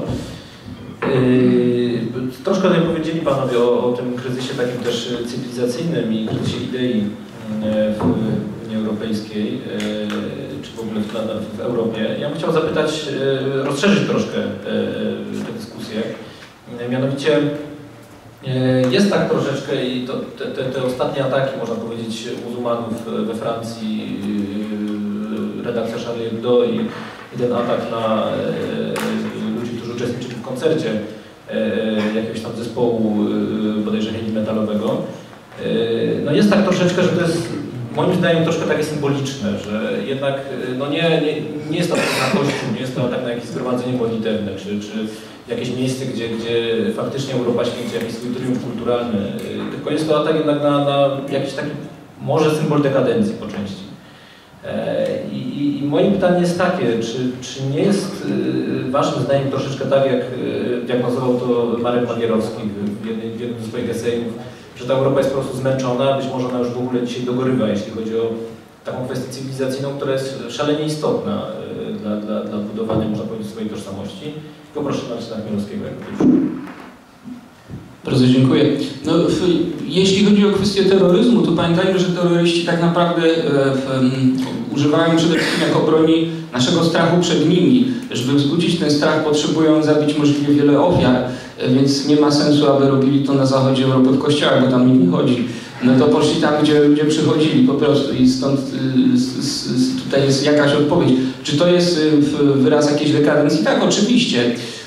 Yy, troszkę tutaj powiedzieli Panowie o, o tym kryzysie takim też cywilizacyjnym i kryzysie idei w Unii Europejskiej, yy, czy w ogóle w, w Europie. Ja bym chciał zapytać, yy, rozszerzyć troszkę yy, tę dyskusję. Yy, mianowicie yy, jest tak troszeczkę i to, te, te, te ostatnie ataki, można powiedzieć, muzułmanów we Francji, yy, redakcja Charlie Hebdo i, i ten atak na yy, ludzi, którzy uczestniczyli w koncercie e, jakiegoś tam zespołu e, bodajże heavy metalowego. E, no jest tak troszeczkę, że to jest moim zdaniem troszkę takie symboliczne, że jednak no nie, nie, nie jest to atak na Kościół, nie jest to atak na jakieś zgromadzenie modlitewne, czy, czy jakieś miejsce, gdzie, gdzie faktycznie Europa święci jakiś swój triumf kulturalny, e, tylko jest to atak jednak na, na jakiś taki może symbol dekadencji po części. I, i, I moje pytanie jest takie, czy, czy nie jest y, Waszym zdaniem troszeczkę tak, jak y, diagnozował to Marek Magierowski w, w, jednym, w jednym ze swoich esejów, że ta Europa jest po prostu zmęczona, być może ona już w ogóle dzisiaj dogorywa, jeśli chodzi o taką kwestię cywilizacyjną, która jest szalenie istotna y, dla, dla, dla budowania, można powiedzieć, swojej tożsamości. Poproszę Marcina Chmielowskiego. Bardzo dziękuję. No, w, jeśli chodzi o kwestię terroryzmu, to pamiętajmy, że terroryści tak naprawdę e, w, um, używają przede wszystkim jako broni naszego strachu przed nimi. Żeby wzbudzić ten strach, potrzebują zabić możliwie wiele ofiar, e, więc nie ma sensu, aby robili to na zachodzie Europy w kościołach, bo tam nikt nie chodzi. No to poszli tam, gdzie ludzie przychodzili po prostu i stąd y, s, s, tutaj jest jakaś odpowiedź. Czy to jest y, wyraz jakiejś dekadencji? Tak, oczywiście.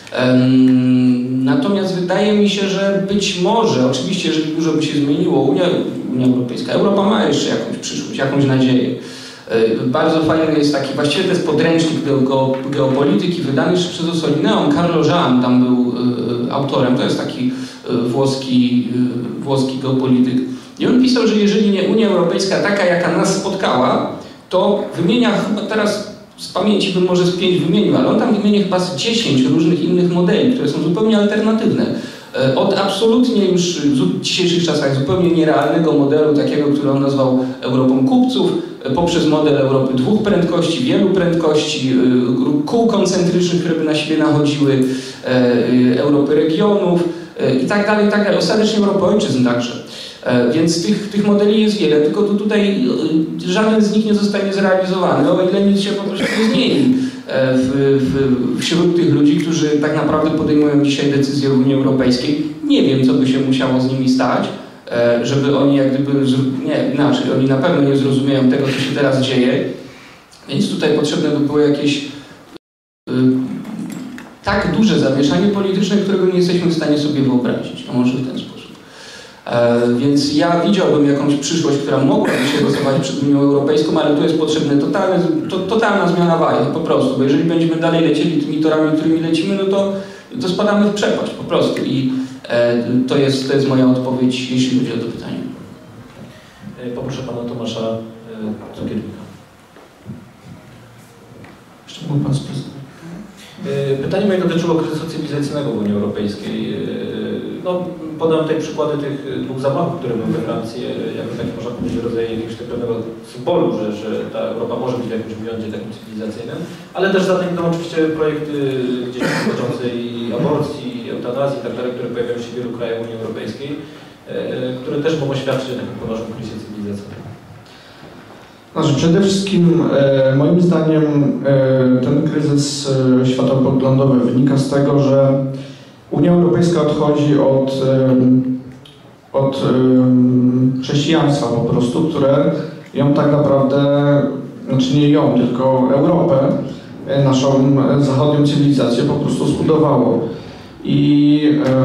Um, natomiast wydaje mi się, że być może, oczywiście, jeżeli dużo by się zmieniło, Unia, Unia Europejska, Europa ma jeszcze jakąś przyszłość, jakąś nadzieję. E, bardzo fajny jest taki, właściwie to jest podręcznik do geo, geopolityki wydany jeszcze przez Ossolineum. Carlo Jean tam był e, autorem, to jest taki e, włoski, e, włoski geopolityk. I on pisał, że jeżeli nie Unia Europejska taka, jaka nas spotkała, to wymienia chyba teraz z pamięci bym może z pięć wymienił, ale on tam wymienia chyba z dziesięć różnych innych modeli, które są zupełnie alternatywne. Od absolutnie już w dzisiejszych czasach zupełnie nierealnego modelu, takiego, który on nazwał Europą kupców, poprzez model Europy dwóch prędkości, wielu prędkości, kół koncentrycznych, które by na siebie nachodziły, Europy regionów i tak dalej, i tak dalej. Ostatecznie Europy ojczyzn także. Więc tych, tych modeli jest wiele, tylko tu tutaj żaden z nich nie zostanie zrealizowany, o ile nic się po prostu nie zmieni w, w, wśród tych ludzi, którzy tak naprawdę podejmują dzisiaj decyzje w Unii Europejskiej. Nie wiem, co by się musiało z nimi stać, żeby oni jak gdyby, nie, inaczej, oni na pewno nie zrozumieją tego, co się teraz dzieje, więc tutaj potrzebne by było jakieś y, tak duże zamieszanie polityczne, którego nie jesteśmy w stanie sobie wyobrazić, a może w ten sposób. E, więc ja widziałbym jakąś przyszłość, która mogłaby się rozwijać przed Unią Europejską, ale tu jest potrzebna totalne, to, totalna zmiana wajny, po prostu, bo jeżeli będziemy dalej lecieli tymi torami, którymi lecimy, no to, to spadamy w przepaść po prostu i e, to, jest, to jest moja odpowiedź, jeśli chodzi o to pytanie. Poproszę pana Tomasza Cukiernika. Jeszcze mógł pan sprecyzować. Pytanie moje dotyczyło kryzysu cywilizacyjnego w Unii Europejskiej. No, podam tutaj przykłady tych dwóch zamachów, które były we Francji, jako taki, można powiedzieć, rodzaj jakiegoś pewnego symbolu, że, że ta Europa może być w jakimś wyglądzie takim cywilizacyjnym, ale też za tym idą oczywiście projekty gdzieś dotyczące i aborcji, i eutanazji i tak dalej, które pojawiają się w wielu krajach Unii Europejskiej, które też mogą świadczyć o takim poważnym kryzysie cywilizacyjnym. Znaczy, przede wszystkim e, moim zdaniem e, ten kryzys e, światopoglądowy wynika z tego, że Unia Europejska odchodzi od, e, od e, chrześcijaństwa po prostu, które ją tak naprawdę, znaczy nie ją, tylko Europę, e, naszą zachodnią cywilizację po prostu zbudowało. I, e,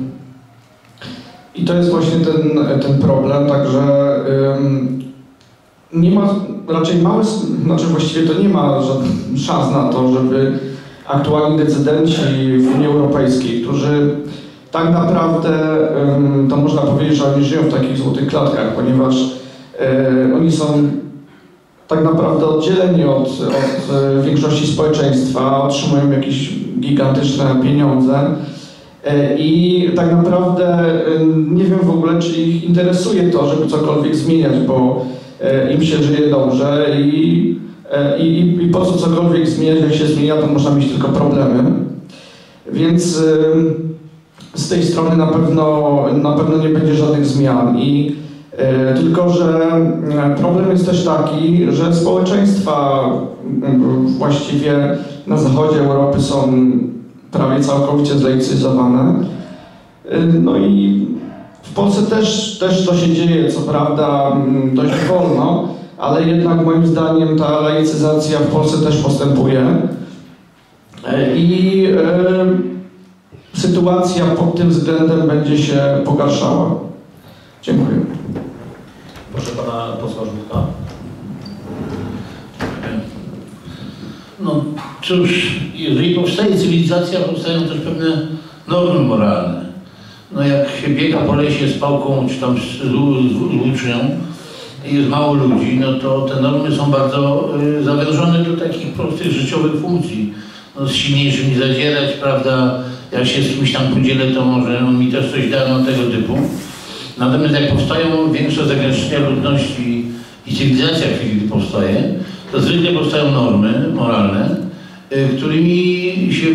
i to jest właśnie ten, ten problem, także e, nie ma, raczej mały, znaczy właściwie to nie ma żadnych szans na to, żeby aktualni decydenci w Unii Europejskiej, którzy tak naprawdę, to można powiedzieć, że oni żyją w takich złotych klatkach, ponieważ oni są tak naprawdę oddzieleni od, od większości społeczeństwa, otrzymują jakieś gigantyczne pieniądze i tak naprawdę nie wiem w ogóle, czy ich interesuje to, żeby cokolwiek zmieniać, bo im się żyje dobrze i, i, i po co cokolwiek zmieniać, jak się zmienia, to można mieć tylko problemy. Więc z tej strony na pewno, na pewno nie będzie żadnych zmian. I tylko, że problem jest też taki, że społeczeństwa właściwie na zachodzie Europy są prawie całkowicie zlaicyzowane. No i w Polsce też, też to się dzieje, co prawda dość wolno, ale jednak moim zdaniem ta laicyzacja w Polsce też postępuje. I e, sytuacja pod tym względem będzie się pogarszała. Dziękuję. Proszę pana posła Żółtka. No cóż, jeżeli powstaje cywilizacja, powstają też pewne normy moralne. No jak się biega po lesie z pałką czy tam z włócznią i jest mało ludzi, no to te normy są bardzo y, zawężone do takich prostych życiowych funkcji. No, z silniejszym nie zadzierać, prawda, jak się z kimś tam podzielę, to może on mi też coś da, no tego typu. Natomiast jak powstają większe zagęszczenia ludności i cywilizacja, kiedy powstaje, to zwykle powstają normy moralne, y, którymi się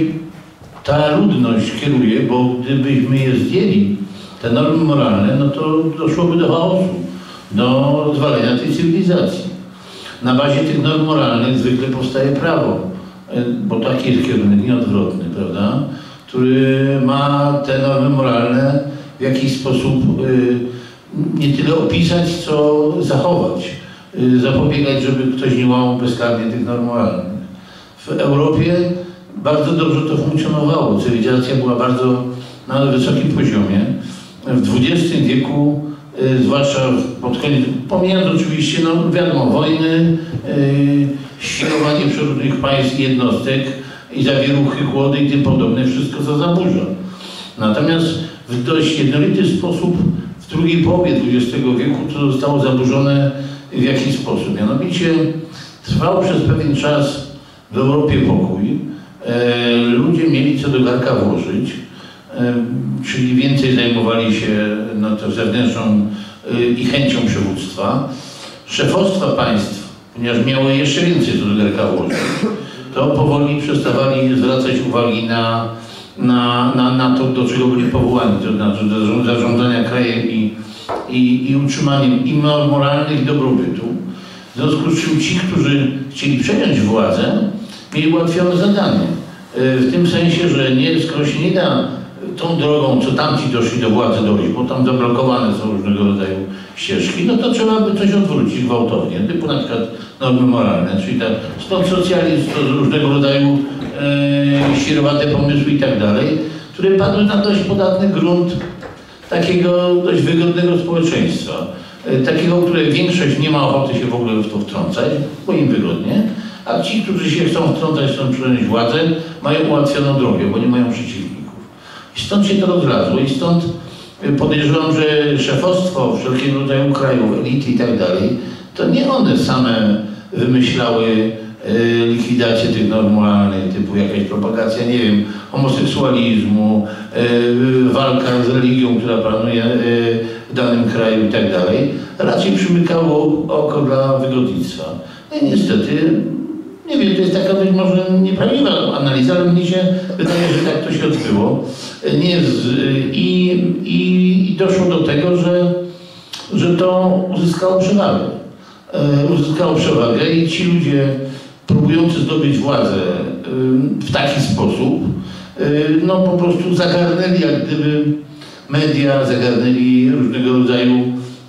ta ludność kieruje, bo gdybyśmy je zdjęli, te normy moralne, no to doszłoby do chaosu, do rozwalenia tej cywilizacji. Na bazie tych norm moralnych zwykle powstaje prawo, bo taki jest kierunek nieodwrotny, prawda, który ma te normy moralne w jakiś sposób y, nie tyle opisać, co zachować, y, zapobiegać, żeby ktoś nie łamał bezkarnie tych norm moralnych. W Europie bardzo dobrze to funkcjonowało. Cywilizacja była bardzo na wysokim poziomie. W dwudziestym wieku, y, zwłaszcza pod koniec, pomijając oczywiście, no wiadomo, wojny, y, świrowanie przeróżnych państw i jednostek i zawieruchy, głody i tym podobne, wszystko to zaburza. Natomiast w dość jednolity sposób w drugiej połowie dwudziestego wieku to zostało zaburzone w jakiś sposób. Mianowicie trwał przez pewien czas w Europie pokój. E, ludzie mieli co do garka włożyć, e, czyli więcej zajmowali się no, to zewnętrzną e, i chęcią przywództwa. Szefostwa państw, ponieważ miały jeszcze więcej co do garka włożyć, to powoli przestawali zwracać uwagi na, na, na, na to, do czego byli powołani, to znaczy do zarządzania krajem i, i, i utrzymaniem i norm moralnych i dobrobytu. W związku z czym ci, którzy chcieli przejąć władzę, mieli ułatwione zadanie. W tym sensie, że nie, skoro się nie da tą drogą, co tamci doszli do władzy dojść, bo tam zablokowane są różnego rodzaju ścieżki, no to trzeba by coś odwrócić gwałtownie, typu na przykład normy moralne, czyli tak, stąd socjalizm, to różnego rodzaju e, świrowate pomysły i tak dalej, które padły na dość podatny grunt takiego dość wygodnego społeczeństwa, e, takiego, które większość nie ma ochoty się w ogóle w to wtrącać, bo im wygodnie, a ci, którzy się chcą wtrącać, chcą przejąć władzę, mają ułatwioną drogę, bo nie mają przeciwników. I stąd się to rozlazło i stąd podejrzewam, że szefostwo wszelkiego rodzaju krajów, elity i tak dalej, to nie one same wymyślały likwidację tych norm moralnych, typu jakaś propagacja, nie wiem, homoseksualizmu, walka z religią, która panuje w danym kraju i tak dalej. Raczej przymykało oko dla wygodnictwa. No i niestety, nie wiem, to jest taka być może nieprawdziwa analiza, ale mnie się wydaje, że tak to się odbyło. Nie z, i, i, I doszło do tego, że, że to uzyskało przewagę. Uzyskało przewagę i ci ludzie próbujący zdobyć władzę w taki sposób, no po prostu zagarnęli jak gdyby media, zagarnęli różnego rodzaju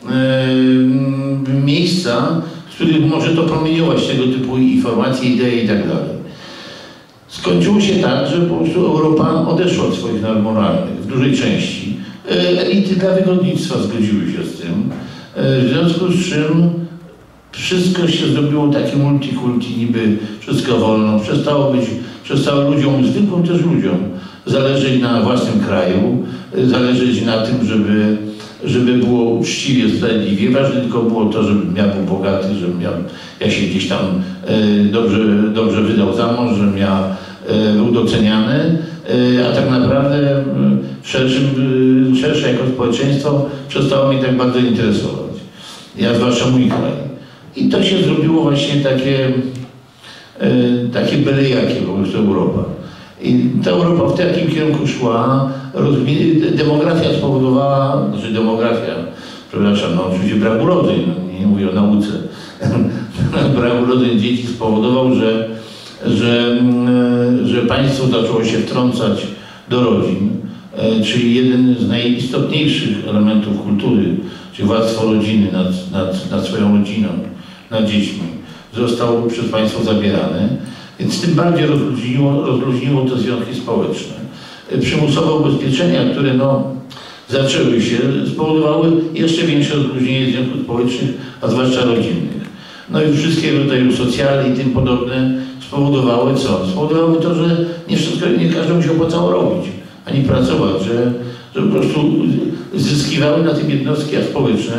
miejsca, z których może to promieniować tego typu informacje, idee i tak dalej. Skończyło się tak, że po prostu Europa odeszła od swoich norm moralnych w dużej części. Elity dla wygodnictwa zgodziły się z tym, w związku z czym wszystko się zrobiło takie multikulti, niby wszystko wolno, przestało być, przestało ludziom, zwykłym też ludziom, zależeć na własnym kraju, zależeć na tym, żeby, żeby było uczciwie, sprawiedliwie. Ważne tylko było to, żebym ja był bogaty, żebym ja, ja się gdzieś tam e, dobrze, dobrze wydał za mąż, żebym ja e, był doceniany, e, a tak naprawdę w szerszym, e, szersze jako społeczeństwo przestało mnie tak bardzo interesować. Ja, zwłaszcza mój kraj. I to się zrobiło właśnie takie, e, takie byle jakie po prostu Europa. I ta Europa w takim kierunku szła, demografia spowodowała, znaczy demografia, przepraszam, no oczywiście brak urodzeń, no, nie mówię o nauce, brak urodzeń dzieci spowodował, że, że, że państwo zaczęło się wtrącać do rodzin, e, czyli jeden z najistotniejszych elementów kultury, czyli władztwo rodziny nad, nad, nad swoją rodziną, nad dziećmi, zostało przez państwo zabierane, więc tym bardziej rozluźniło, rozluźniło te związki społeczne. Przymusowe ubezpieczenia, które no, zaczęły się, spowodowały jeszcze większe rozluźnienie związków społecznych, a zwłaszcza rodzinnych. No i wszystkie rodzaju socjale i tym podobne spowodowały co? Spowodowały to, że nie wszystko, nie każdemu się opłacało robić, ani pracować, że, że po prostu zyskiwały na tym jednostki społeczne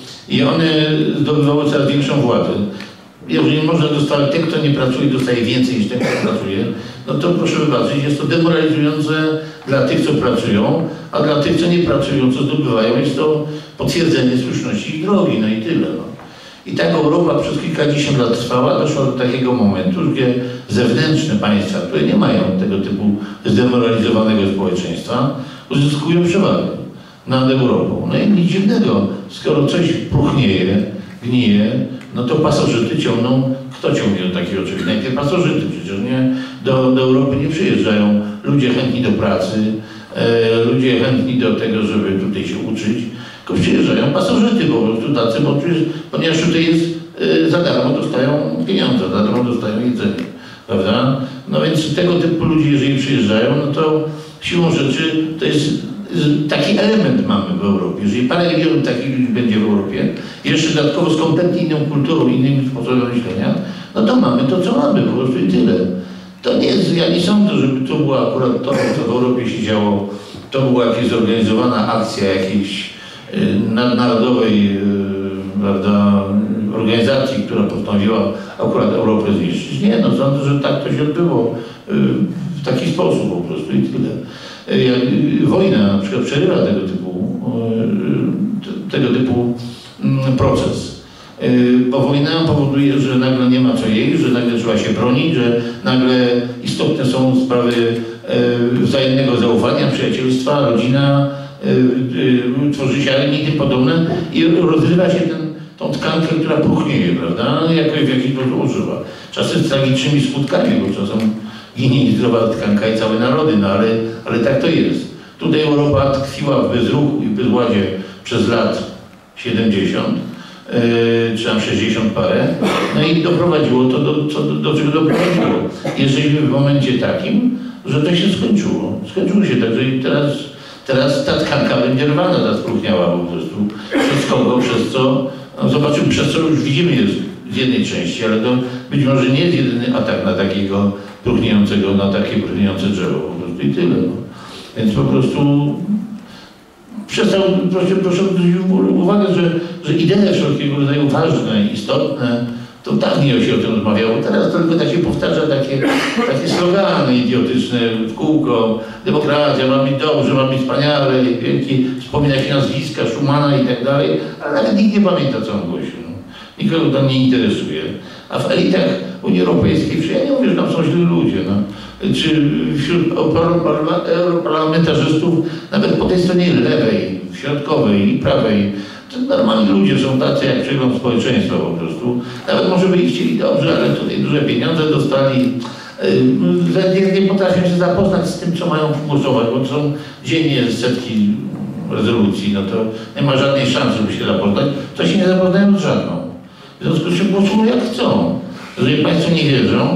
i one zdobywały coraz większą władzę. Jeżeli można dostać, ten, kto nie pracuje, dostaje więcej niż ten, kto pracuje, no to proszę wybaczyć, jest to demoralizujące dla tych, co pracują, a dla tych, co nie pracują, co zdobywają, jest to potwierdzenie słuszności ich drogi, no i tyle. No. I tak Europa przez kilkadziesiąt lat trwała, doszła do takiego momentu, gdzie zewnętrzne państwa, które nie mają tego typu zdemoralizowanego społeczeństwa, uzyskują przewagę nad Europą. No i nic dziwnego, skoro coś puchnieje, gnije, no to pasożyty ciągną, kto ciągnie do takiego czegoś? Najpierw pasożyty, przecież nie, do, do Europy nie przyjeżdżają ludzie chętni do pracy, e, ludzie chętni do tego, żeby tutaj się uczyć, tylko przyjeżdżają pasożyty po prostu tacy, bo przecież, ponieważ tutaj jest e, za darmo dostają pieniądze, za darmo dostają jedzenie, prawda? No więc tego typu ludzie, jeżeli przyjeżdżają, no to siłą rzeczy to jest taki element mamy w Europie. Jeżeli parę milionów takich ludzi będzie w Europie, jeszcze dodatkowo z kompletnie inną kulturą, innym sposobem myślenia, no to mamy to, co mamy, po prostu i tyle. To nie jest, ja nie sądzę, żeby to było akurat to, co w Europie się działo, to była jakaś zorganizowana akcja jakiejś y, nadnarodowej y, prawda, organizacji, która postanowiła akurat Europę zniszczyć. Nie, no sądzę, że tak to się odbyło y, w taki sposób po prostu i tyle. Wojna na przykład przerywa tego typu, tego typu proces. Bo wojna powoduje, że nagle nie ma co jeść, że nagle trzeba się bronić, że nagle istotne są sprawy wzajemnego zaufania, przyjacielstwa, rodzina, tworzy się armii i tym podobne i rozrywa się ten, tą tkankę, która puchnieje, prawda, jakoś w jakiś sposób używa. Czasem z tragicznymi skutkami, bo czasem ginie niezdrowa tkanka i całe narody, no ale, ale tak to jest. Tutaj Europa tkwiła w bezruchu i bezładzie przez lat siedemdziesiąt, yy, czy tam sześćdziesiąt parę, no i doprowadziło to do, co, do, do czego doprowadziło. Jesteśmy w momencie takim, że to się skończyło. Skończyło się tak, że i teraz, teraz ta tkanka będzie rwana, ta spróchniała po prostu. Przez kogo, przez co? No zobaczymy, przez co już widzimy jest z jednej części, ale to być może nie jest jedyny atak na takiego próchniejącego, na takie próchniejące drzewo, po prostu i tyle. No. Więc po prostu przestał, proszę, proszę zwrócić uwagę, że, że idee wszelkiego rodzaju ważne, istotne, to dawniej się o tym rozmawiało. Teraz tylko tak się powtarza takie, takie slogany idiotyczne w kółko. Demokracja, ma być dobrze, ma być wspaniale, wielki, wspomina się nazwiska Schumana i tak dalej, ale nawet nikt nie pamięta, co on głosił. Nikogo to nie interesuje. A w elitach Unii Europejskiej, ja nie mówię, że tam są źli ludzie, no. Czy wśród europarlamentarzystów, nawet po tej stronie lewej, środkowej i prawej, to normalni ludzie są tacy jak przegląd społeczeństwa po prostu. Nawet może by ich chcieli dobrze, ale tutaj duże pieniądze dostali. Nie, nie potrafią się zapoznać z tym, co mają głosować, bo są dziennie setki rezolucji, no to nie ma żadnej szansy, żeby się zapoznać. To się nie zapoznają z żadną. W związku z czym głosują jak chcą. Jeżeli Państwo nie wierzą,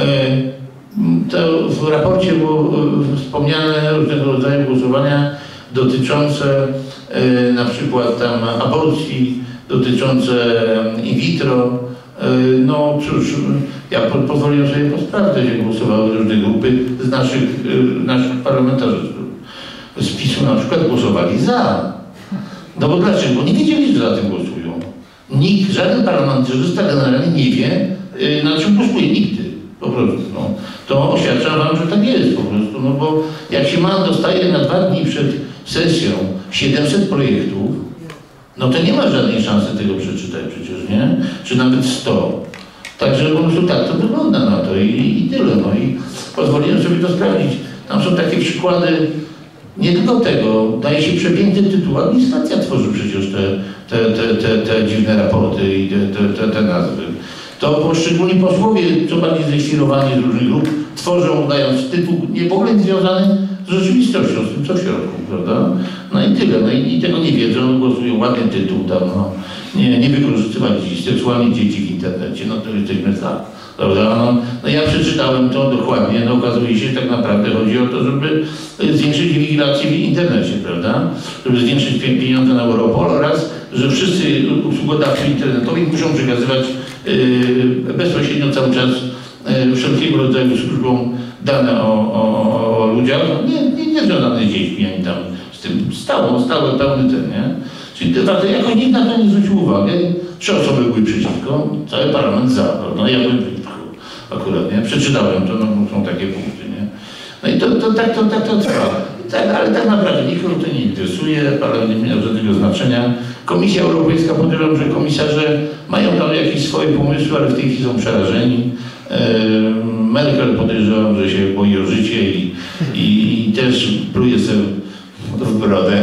to w raporcie było wspomniane różnego rodzaju głosowania dotyczące na przykład tam aborcji, dotyczące in vitro. No cóż, ja pozwoliłem sobie posprawdzać, jak głosowały różne grupy z naszych, naszych parlamentarzystów. Z PiSu na przykład głosowali za. No bo dlaczego? Bo nie wiedzieli, że za tym głosują. Nikt, żaden parlamentarzysta generalnie nie wie, na czym głosuje. Nigdy. Po prostu. No. To oświadczam wam, że tak jest po prostu. No bo jak się man dostaje na dwa dni przed sesją siedemset projektów, no to nie ma żadnej szansy tego przeczytać przecież, nie? Czy nawet sto. Także po prostu tak to wygląda na to i, i tyle. No i pozwoliłem sobie to sprawdzić. Tam są takie przykłady nie tylko tego. Daje się przepiękny tytuł. Administracja tworzy przecież te, te, te, te, te dziwne raporty i te, te, te, te nazwy. To poszczególni posłowie, co bardziej ześwirowani z różnych grup, tworzą, dając tytuł nie w ogóle nie związany z rzeczywistością, z tym co w środku, prawda? No i tyle, no i, i tego nie wiedzą, głosują ładny tytuł tam, no. Nie, nie wykorzystywać seksualnie dzieci w internecie, no to jesteśmy za, prawda? No, no ja przeczytałem to dokładnie, no okazuje się, że tak naprawdę chodzi o to, żeby zwiększyć inwigilację w internecie, prawda? Żeby zwiększyć pieniądze na Europol oraz, że wszyscy usługodawcy internetowi muszą przekazywać yy, bezpośrednio cały czas yy, wszelkiego rodzaju służbom dane o, o, o ludziach, nie, nie, nie związane z dziećmi, ani tam z tym stałą, stały, pełny ten, nie? Czyli to, to jakoś nikt na to nie zwrócił uwagę. Trzy osoby były przeciwko, cały parlament za, no ja byłem przeciwko akurat, nie? Przeczytałem to, no są takie punkty, nie? No i to, to, tak, to, tak to trwa. Tak, ale tak naprawdę nikogo to nie interesuje, parlament nie miał żadnego znaczenia. Komisja Europejska, podejrzewam, że komisarze mają tam jakieś swoje pomysły, ale w tej chwili są przerażeni. Merkel podejrzewam, że się boi o życie i, i, i też pluje sobie w brodę.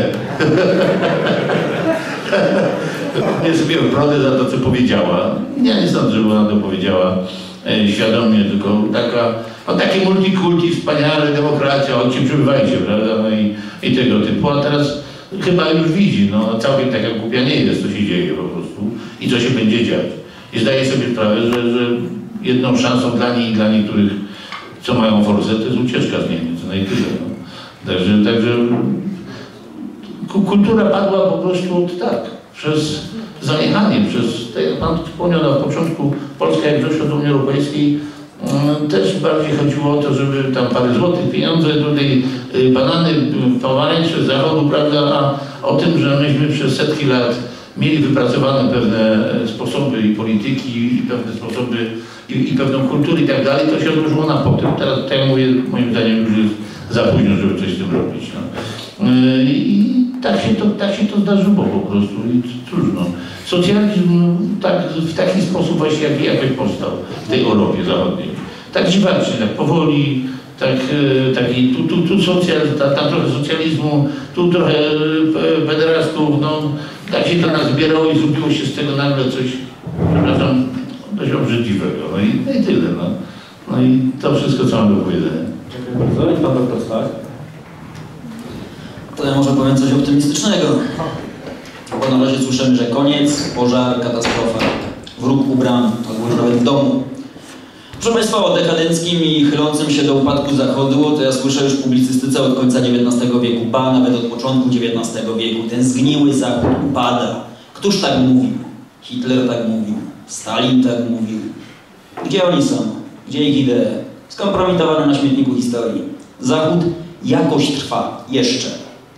Pluje sobie w brodę za to, co powiedziała. Ja nie sądzę, żeby ona to powiedziała e, świadomie, tylko taka, no taki multikulti, wspaniale, demokracja, chodźcie, przybywajcie, prawda, no i, i tego typu. A teraz chyba już widzi, no całkiem tak jak głupia nie jest, co się dzieje po prostu i co się będzie dziać. I zdaje sobie sprawę, że, że jedną szansą dla niej i dla niektórych, co mają forsę, to jest ucieczka z Niemiec, no i tyle. No. Także, także kultura padła po prostu tak, przez zaniechanie, przez, tak jak Pan wspomniał na początku, Polska jak doszła do Unii Europejskiej, też bardziej chodziło o to, żeby tam parę złotych, pieniądze, tutaj banany, pomarańcze z zachodu, prawda, a o tym, że myśmy przez setki lat mieli wypracowane pewne sposoby i polityki, i pewne sposoby, i, i pewną kulturę i tak dalej, to się odłożyło na potem. Teraz, tak jak mówię, moim zdaniem już jest za późno, żeby coś z tym robić. No. I tak się, to, tak się to zdarzyło po prostu i cóż no. Socjalizm tak, w taki sposób właśnie jak, jakoś powstał w tej Europie Zachodniej. Tak dziwacznie, tak powoli, tak, taki tu, tu, tu socjalizm, tam trochę socjalizmu, tu trochę federastów, no tak się to nazbierało i zrobiło się z tego nagle coś, przepraszam, dość obrzydliwego. No i, no i tyle, no. No i to wszystko, co mam do powiedzenia. Dziękuję bardzo. I Pan doktor Stach? To ja może powiem coś optymistycznego. Bo na razie słyszymy, że koniec, pożar, katastrofa, wróg ubrany, albo nawet w domu. Proszę Państwa, o dekadenckim i chylącym się do upadku Zachodu, to ja słyszę już w publicystyce od końca dziewiętnastego wieku, ba, nawet od początku dziewiętnastego wieku. Ten zgniły Zachód upada. Któż tak mówił? Hitler tak mówił, Stalin tak mówił. Gdzie oni są? Gdzie ich idee? Skompromitowane na śmietniku historii. Zachód jakoś trwa, jeszcze.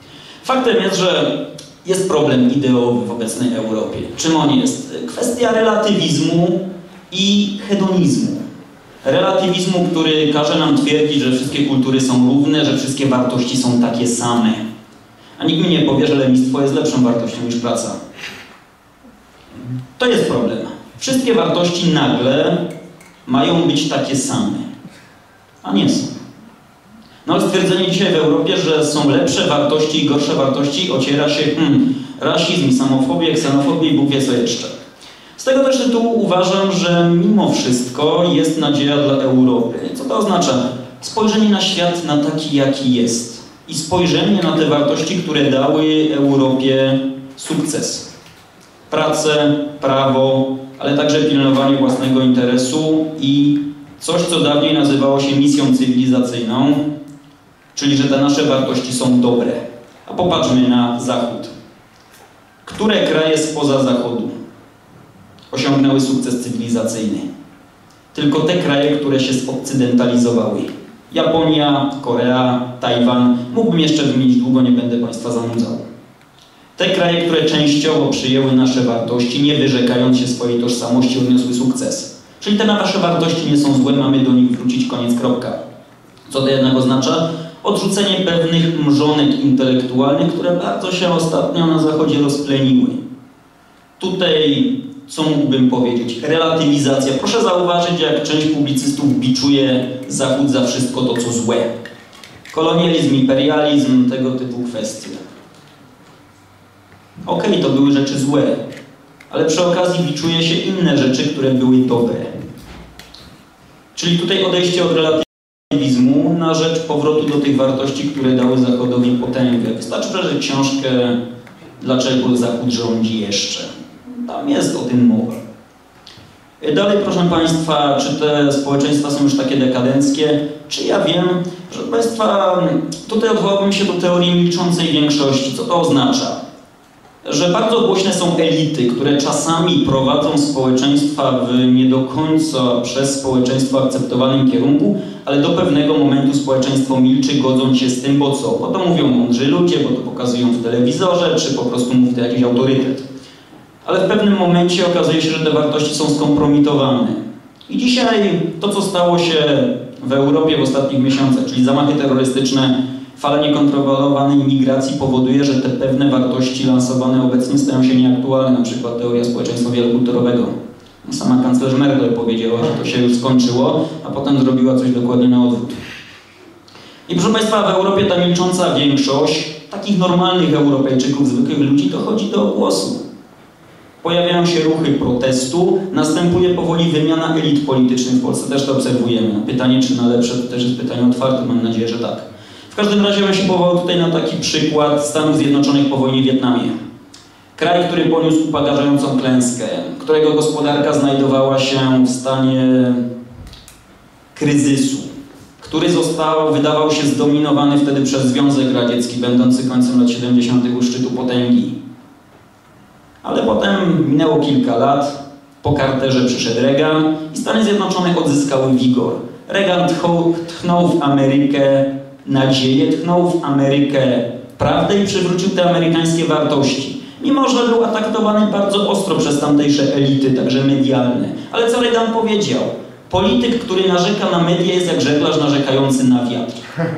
Faktem jest, że jest problem ideowy w obecnej Europie. Czym on jest? Kwestia relatywizmu i hedonizmu. Relatywizmu, który każe nam twierdzić, że wszystkie kultury są równe, że wszystkie wartości są takie same. A nikt mi nie powie, że lenistwo jest lepszą wartością niż praca. To jest problem. Wszystkie wartości nagle mają być takie same, a nie są. No ale stwierdzenie dzisiaj w Europie, że są lepsze wartości i gorsze wartości, ociera się hmm, rasizm, islamofobię, ksenofobię i Bóg wie co jeszcze. Z tego też tytułu uważam, że mimo wszystko jest nadzieja dla Europy. Co to oznacza? Spojrzenie na świat na taki, jaki jest. I spojrzenie na te wartości, które dały Europie sukces. Pracę, prawo, ale także pilnowanie własnego interesu i coś, co dawniej nazywało się misją cywilizacyjną, czyli że te nasze wartości są dobre. A popatrzmy na Zachód. Które kraje spoza Zachodu osiągnęły sukces cywilizacyjny? Tylko te kraje, które się zokcydentalizowały. Japonia, Korea, Tajwan. Mógłbym jeszcze wymienić długo, nie będę Państwa zanudzał. Te kraje, które częściowo przyjęły nasze wartości, nie wyrzekając się swojej tożsamości, odniosły sukces. Czyli te nasze wartości nie są złe, mamy do nich wrócić, koniec, kropka. Co to jednak oznacza? Odrzucenie pewnych mrzonek intelektualnych, które bardzo się ostatnio na Zachodzie rozpleniły. Tutaj, co mógłbym powiedzieć? Relatywizacja. Proszę zauważyć, jak część publicystów biczuje Zachód za wszystko to, co złe. Kolonializm, imperializm, tego typu kwestie. Okej, okay, to były rzeczy złe, ale przy okazji biczuje się inne rzeczy, które były dobre. Czyli tutaj odejście od relatywizmu na rzecz powrotu do tych wartości, które dały Zachodowi potęgę. Wystarczy przeczytać książkę Dlaczego Zachód rządzi jeszcze. Tam jest o tym mowa. Dalej, proszę Państwa, czy te społeczeństwa są już takie dekadenckie? Czy ja wiem, że Państwa, tutaj odwołałbym się do teorii milczącej większości. Co to oznacza? Że bardzo głośne są elity, które czasami prowadzą społeczeństwa w nie do końca przez społeczeństwo akceptowanym kierunku, ale do pewnego momentu społeczeństwo milczy, godząc się z tym, bo co? Bo to mówią mądrzy ludzie, bo to pokazują w telewizorze, czy po prostu mówi to jakiś autorytet. Ale w pewnym momencie okazuje się, że te wartości są skompromitowane. I dzisiaj to, co stało się w Europie w ostatnich miesiącach, czyli zamachy terrorystyczne, fala niekontrolowanej migracji powoduje, że te pewne wartości lansowane obecnie stają się nieaktualne, na przykład teoria społeczeństwa wielokulturowego. Sama kanclerz Merkel powiedziała, że to się już skończyło, a potem zrobiła coś dokładnie na odwrót. I proszę Państwa, w Europie ta milcząca większość takich normalnych Europejczyków, zwykłych ludzi, dochodzi do głosu. Pojawiają się ruchy protestu, następuje powoli wymiana elit politycznych. W Polsce też to obserwujemy. Pytanie, czy na lepsze, to też jest pytanie otwarte, mam nadzieję, że tak. W każdym razie bym się powołał tutaj na taki przykład Stanów Zjednoczonych po wojnie w Wietnamie. Kraj, który poniósł upokarzającą klęskę, którego gospodarka znajdowała się w stanie kryzysu, który został, wydawał się zdominowany wtedy przez Związek Radziecki, będący końcem lat siedemdziesiątych u szczytu potęgi. Ale potem minęło kilka lat, po Carterze przyszedł Reagan i Stany Zjednoczone odzyskały wigor. Reagan tchnął, tchnął w Amerykę nadzieję, tchnął w Amerykę prawdę i przywrócił te amerykańskie wartości. Mimo że był atakowany bardzo ostro przez tamtejsze elity, także medialne. Ale co Reagan powiedział? Polityk, który narzeka na media, jest jak żeglarz narzekający na wiatr.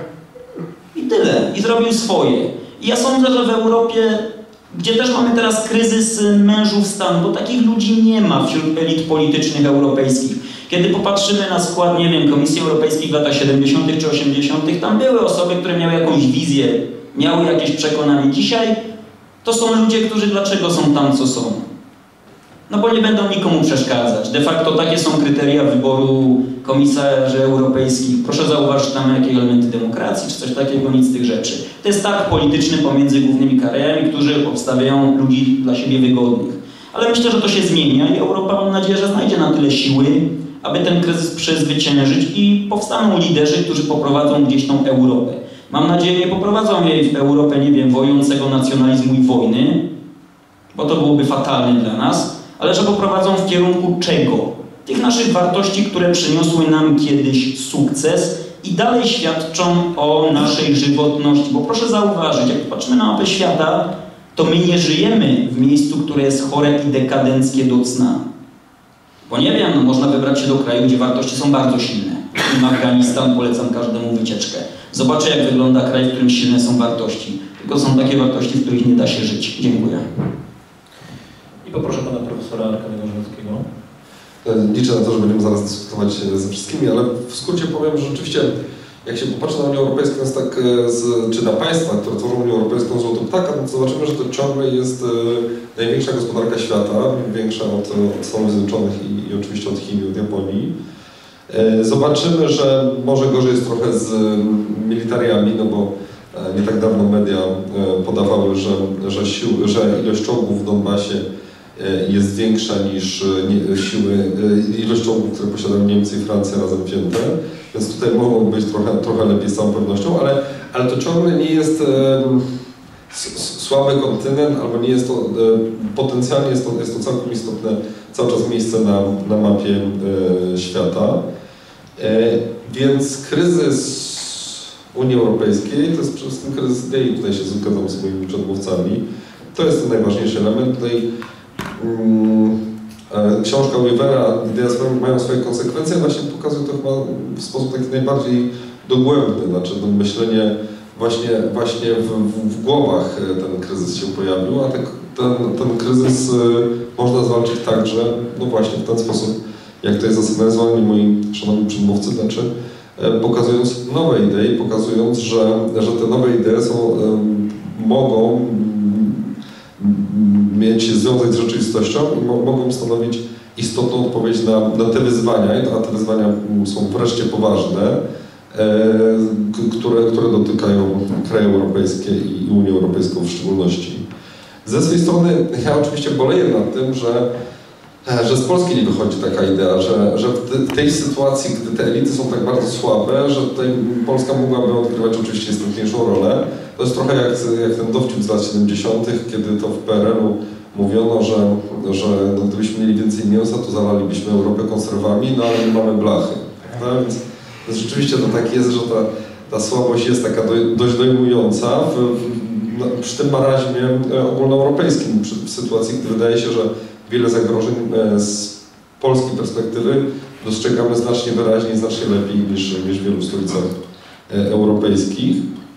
I tyle. I zrobił swoje. I ja sądzę, że w Europie, gdzie też mamy teraz kryzys mężów stanu, bo takich ludzi nie ma wśród elit politycznych europejskich. Kiedy popatrzymy na skład, nie wiem, Komisji Europejskiej w latach siedemdziesiątych czy osiemdziesiątych, tam były osoby, które miały jakąś wizję, miały jakieś przekonanie. Dzisiaj to są ludzie, którzy dlaczego są tam, co są? No bo nie będą nikomu przeszkadzać. De facto takie są kryteria wyboru komisarzy europejskich. Proszę zauważyć, tam jakieś elementy demokracji, czy coś takiego, nic z tych rzeczy. To jest tak polityczny pomiędzy głównymi krajami, którzy obstawiają ludzi dla siebie wygodnych. Ale myślę, że to się zmienia i Europa, mam nadzieję, że znajdzie na tyle siły, aby ten kryzys przezwyciężyć i powstaną liderzy, którzy poprowadzą gdzieś tą Europę. Mam nadzieję, nie poprowadzą jej w Europę, nie wiem, wojującego nacjonalizmu i wojny, bo to byłoby fatalne dla nas, ale że poprowadzą w kierunku czego? Tych naszych wartości, które przyniosły nam kiedyś sukces, i dalej świadczą o naszej żywotności. Bo proszę zauważyć, jak patrzymy na mapę świata, to my nie żyjemy w miejscu, które jest chore i dekadenckie do cna. Bo nie wiem, no można wybrać się do kraju, gdzie wartości są bardzo silne. W Afganistan polecam każdemu wycieczkę. Zobaczę, jak wygląda kraj, w którym silne są wartości. Tylko są takie wartości, w których nie da się żyć. Dziękuję. I poproszę pana profesora Arkadiusza Żurowskiego. Liczę na to, że będziemy zaraz dyskutować ze wszystkimi, ale w skrócie powiem, że rzeczywiście jak się popatrzy na Unię Europejską, jest tak, z, czy na państwa, które tworzą Unię Europejską z złotą ptaka, to zobaczymy, że to ciągle jest e, największa gospodarka świata, większa od, od Stanów Zjednoczonych i, i oczywiście od Chin i od Japonii. E, zobaczymy, że może gorzej jest trochę z militariami, no bo e, nie tak dawno media e, podawały, że, że, sił, że ilość czołgów w Donbasie jest większa niż siły, ilość czołgów, które posiadają Niemcy i Francja razem wzięte, więc tutaj mogą być trochę, trochę lepiej z całą pewnością, ale, ale to ciągle nie jest e, słaby kontynent, albo nie jest to, e, potencjalnie jest to, jest to całkiem istotne cały czas miejsce na, na mapie e, świata. E, więc kryzys Unii Europejskiej to jest przede wszystkim kryzys idei, tutaj się zgadzam z moimi przedmówcami, to jest ten najważniejszy element. Tutaj książka Weavera, idea mają swoje konsekwencje, właśnie pokazuje to chyba w sposób taki najbardziej dogłębny, znaczy to myślenie właśnie, właśnie w, w, w głowach ten kryzys się pojawił, a ten, ten, ten kryzys można zwalczyć także, no właśnie w ten sposób, jak to jest zasygnalizowani moi szanowni przedmówcy, znaczy pokazując nowe idee, pokazując, że, że te nowe idee są, mogą mieć związek z rzeczywistością i mo mogą stanowić istotną odpowiedź na, na te wyzwania, a te wyzwania są wreszcie poważne, e, które, które dotykają kraje europejskie i Unię Europejską w szczególności. Ze swojej strony ja oczywiście boleję nad tym, że, że z Polski nie wychodzi taka idea, że, że w tej sytuacji, gdy te elity są tak bardzo słabe, że tutaj Polska mogłaby odgrywać oczywiście istotniejszą rolę. To jest trochę jak, jak ten dowcip z lat siedemdziesiątych, kiedy to w P R L-u mówiono, że, że no, gdybyśmy mieli więcej mięsa, to zalalibyśmy Europę konserwami, no ale nie mamy blachy. No, więc, więc rzeczywiście to tak jest, że ta, ta słabość jest taka do, dość dojmująca w, w, no, przy tym maraźmie ogólnoeuropejskim, przy, w sytuacji, gdy wydaje się, że wiele zagrożeń z polskiej perspektywy dostrzegamy znacznie wyraźniej, znacznie lepiej niż, niż w wielu stolicach europejskich.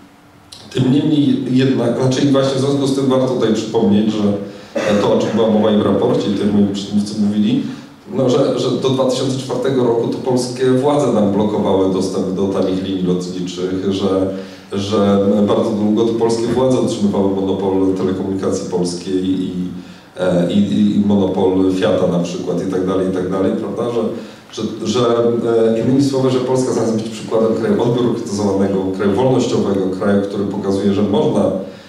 Tym niemniej jednak, znaczy właśnie w związku z tym warto tutaj przypomnieć, że to, o czym była mowa i w raporcie, i tutaj moi przedmówcy mówili, no, że, że do dwa tysiące czwartego roku to polskie władze nam blokowały dostęp do tanich linii lotniczych, że, że bardzo długo to polskie władze utrzymywały monopol telekomunikacji polskiej i, i, i monopol Fiata na przykład i tak dalej, i tak dalej, prawda, że Że, że e, innymi słowy, że Polska zamiast być przykładem kraju odbiurokratyzowanego, kraju wolnościowego, kraju, który pokazuje, że można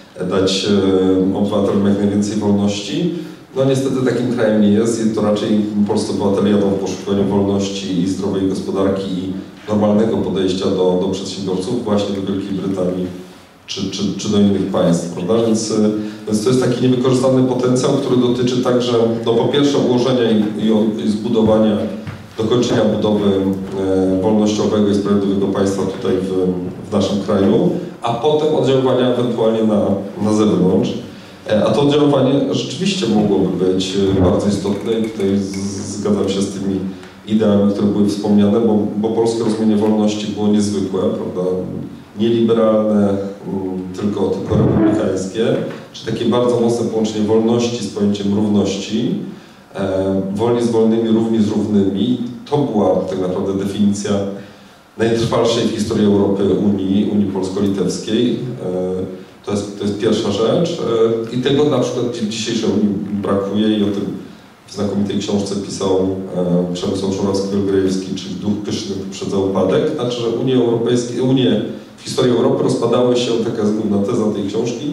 dać e, obywatelom jak najwięcej wolności, no niestety takim krajem nie jest. I to raczej polscy obywatele jadą w poszukiwaniu wolności i zdrowej gospodarki i normalnego podejścia do, do przedsiębiorców właśnie do Wielkiej Brytanii czy, czy, czy do innych państw, prawda? Więc, więc to jest taki niewykorzystany potencjał, który dotyczy także, no po pierwsze ułożenia i, i, i zbudowania dokończenia budowy e, wolnościowego i sprawiedliwego państwa tutaj w, w naszym kraju, a potem oddziaływania ewentualnie na, na zewnątrz. E, a to oddziaływanie rzeczywiście mogłoby być bardzo istotne i tutaj z, zgadzam się z tymi ideami, które były wspomniane, bo, bo polskie rozumienie wolności było niezwykłe, prawda? Nie liberalne, m, tylko, tylko republikańskie, czy takie bardzo mocne połączenie wolności z pojęciem równości. E, wolni z wolnymi, równi z równymi. To była tak naprawdę definicja najtrwalszej w historii Europy Unii, Unii Polsko-Litewskiej. E, to, jest, to jest pierwsza rzecz. E, I tego na przykład w dzisiejszej Unii brakuje i o tym w znakomitej książce pisał e, Przemysław Żurawski-Wielgrejewski, czyli Duch pyszny poprzedza upadek. Znaczy, że Unie Europejskie, Unie w historii Europy rozpadały się, taka jest główna teza tej książki,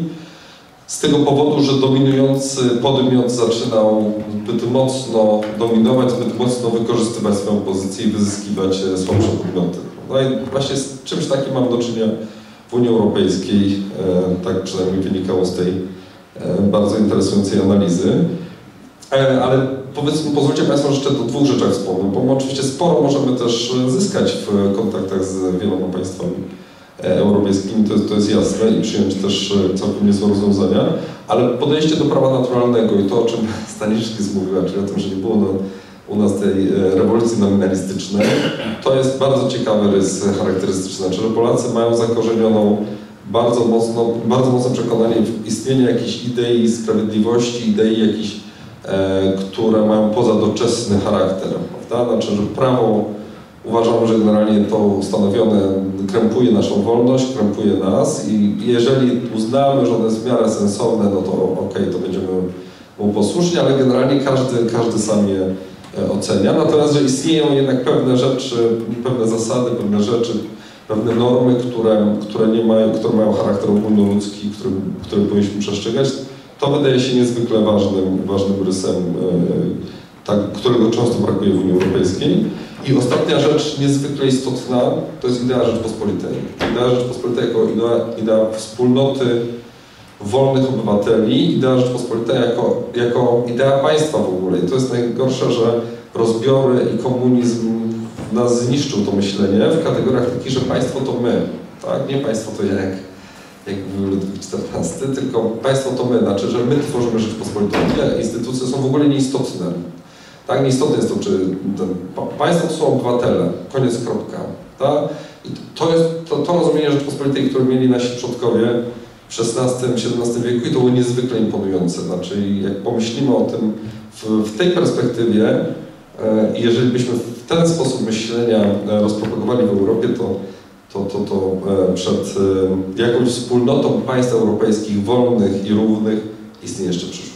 z tego powodu, że dominujący podmiot zaczynał zbyt mocno dominować, zbyt mocno wykorzystywać swoją pozycję i wyzyskiwać słabsze podmioty. No i właśnie z czymś takim mam do czynienia w Unii Europejskiej, tak przynajmniej wynikało z tej bardzo interesującej analizy. Ale powiedzmy, pozwólcie Państwo, że jeszcze do dwóch rzeczach wspomnę, bo oczywiście sporo możemy też zyskać w kontaktach z wieloma państwami europejskimi, to jest, to jest jasne i przyjąć też całkiem niezłe rozwiązania, ale podejście do prawa naturalnego i to, o czym Staniszewski mówiła, czyli o tym, że nie było no, u nas tej rewolucji nominalistycznej, to jest bardzo ciekawy rys charakterystyczny, znaczy, że Polacy mają zakorzenioną bardzo mocno, bardzo mocne przekonanie w istnienie jakichś idei sprawiedliwości, idei jakichś, e, które mają pozadoczesny charakter, prawda? Znaczy, że prawo uważamy, że generalnie to ustanowione krępuje naszą wolność, krępuje nas i jeżeli uznamy, że ono jest w miarę sensowne, no to okej, okay, to będziemy mu posłuszni, ale generalnie każdy, każdy sam je ocenia. Natomiast, że istnieją jednak pewne rzeczy, pewne zasady, pewne rzeczy, pewne normy, które, które, nie mają, które mają charakter ogólnoludzki, które, które powinniśmy przestrzegać, to wydaje się niezwykle ważnym, ważnym rysem, tak, którego często brakuje w Unii Europejskiej. I ostatnia rzecz niezwykle istotna, to jest idea Rzeczpospolitej. Idea Rzeczpospolitej jako idea, idea wspólnoty wolnych obywateli, idea Rzeczpospolitej jako, jako idea państwa w ogóle. I to jest najgorsze, że rozbiory i komunizm nas zniszczył to myślenie w kategoriach takich, że państwo to my, tak? Nie państwo to jak, jak mówił Ludwik czternasty, tylko państwo to my, znaczy, że my tworzymy Rzeczpospolitą. Te instytucje są w ogóle nieistotne. Tak, nieistotne jest to, czy ten, państwo to są obywatele, koniec, kropka. Tak? I to jest to, to rozumienie Rzeczpospolitej, które mieli nasi przodkowie w szesnastym, siedemnastym wieku i to było niezwykle imponujące. Znaczy, jak pomyślimy o tym w, w tej perspektywie, i e, jeżeli byśmy w ten sposób myślenia rozpropagowali w Europie, to, to, to, to e, przed e, jakąś wspólnotą państw europejskich wolnych i równych istnieje jeszcze przyszłość.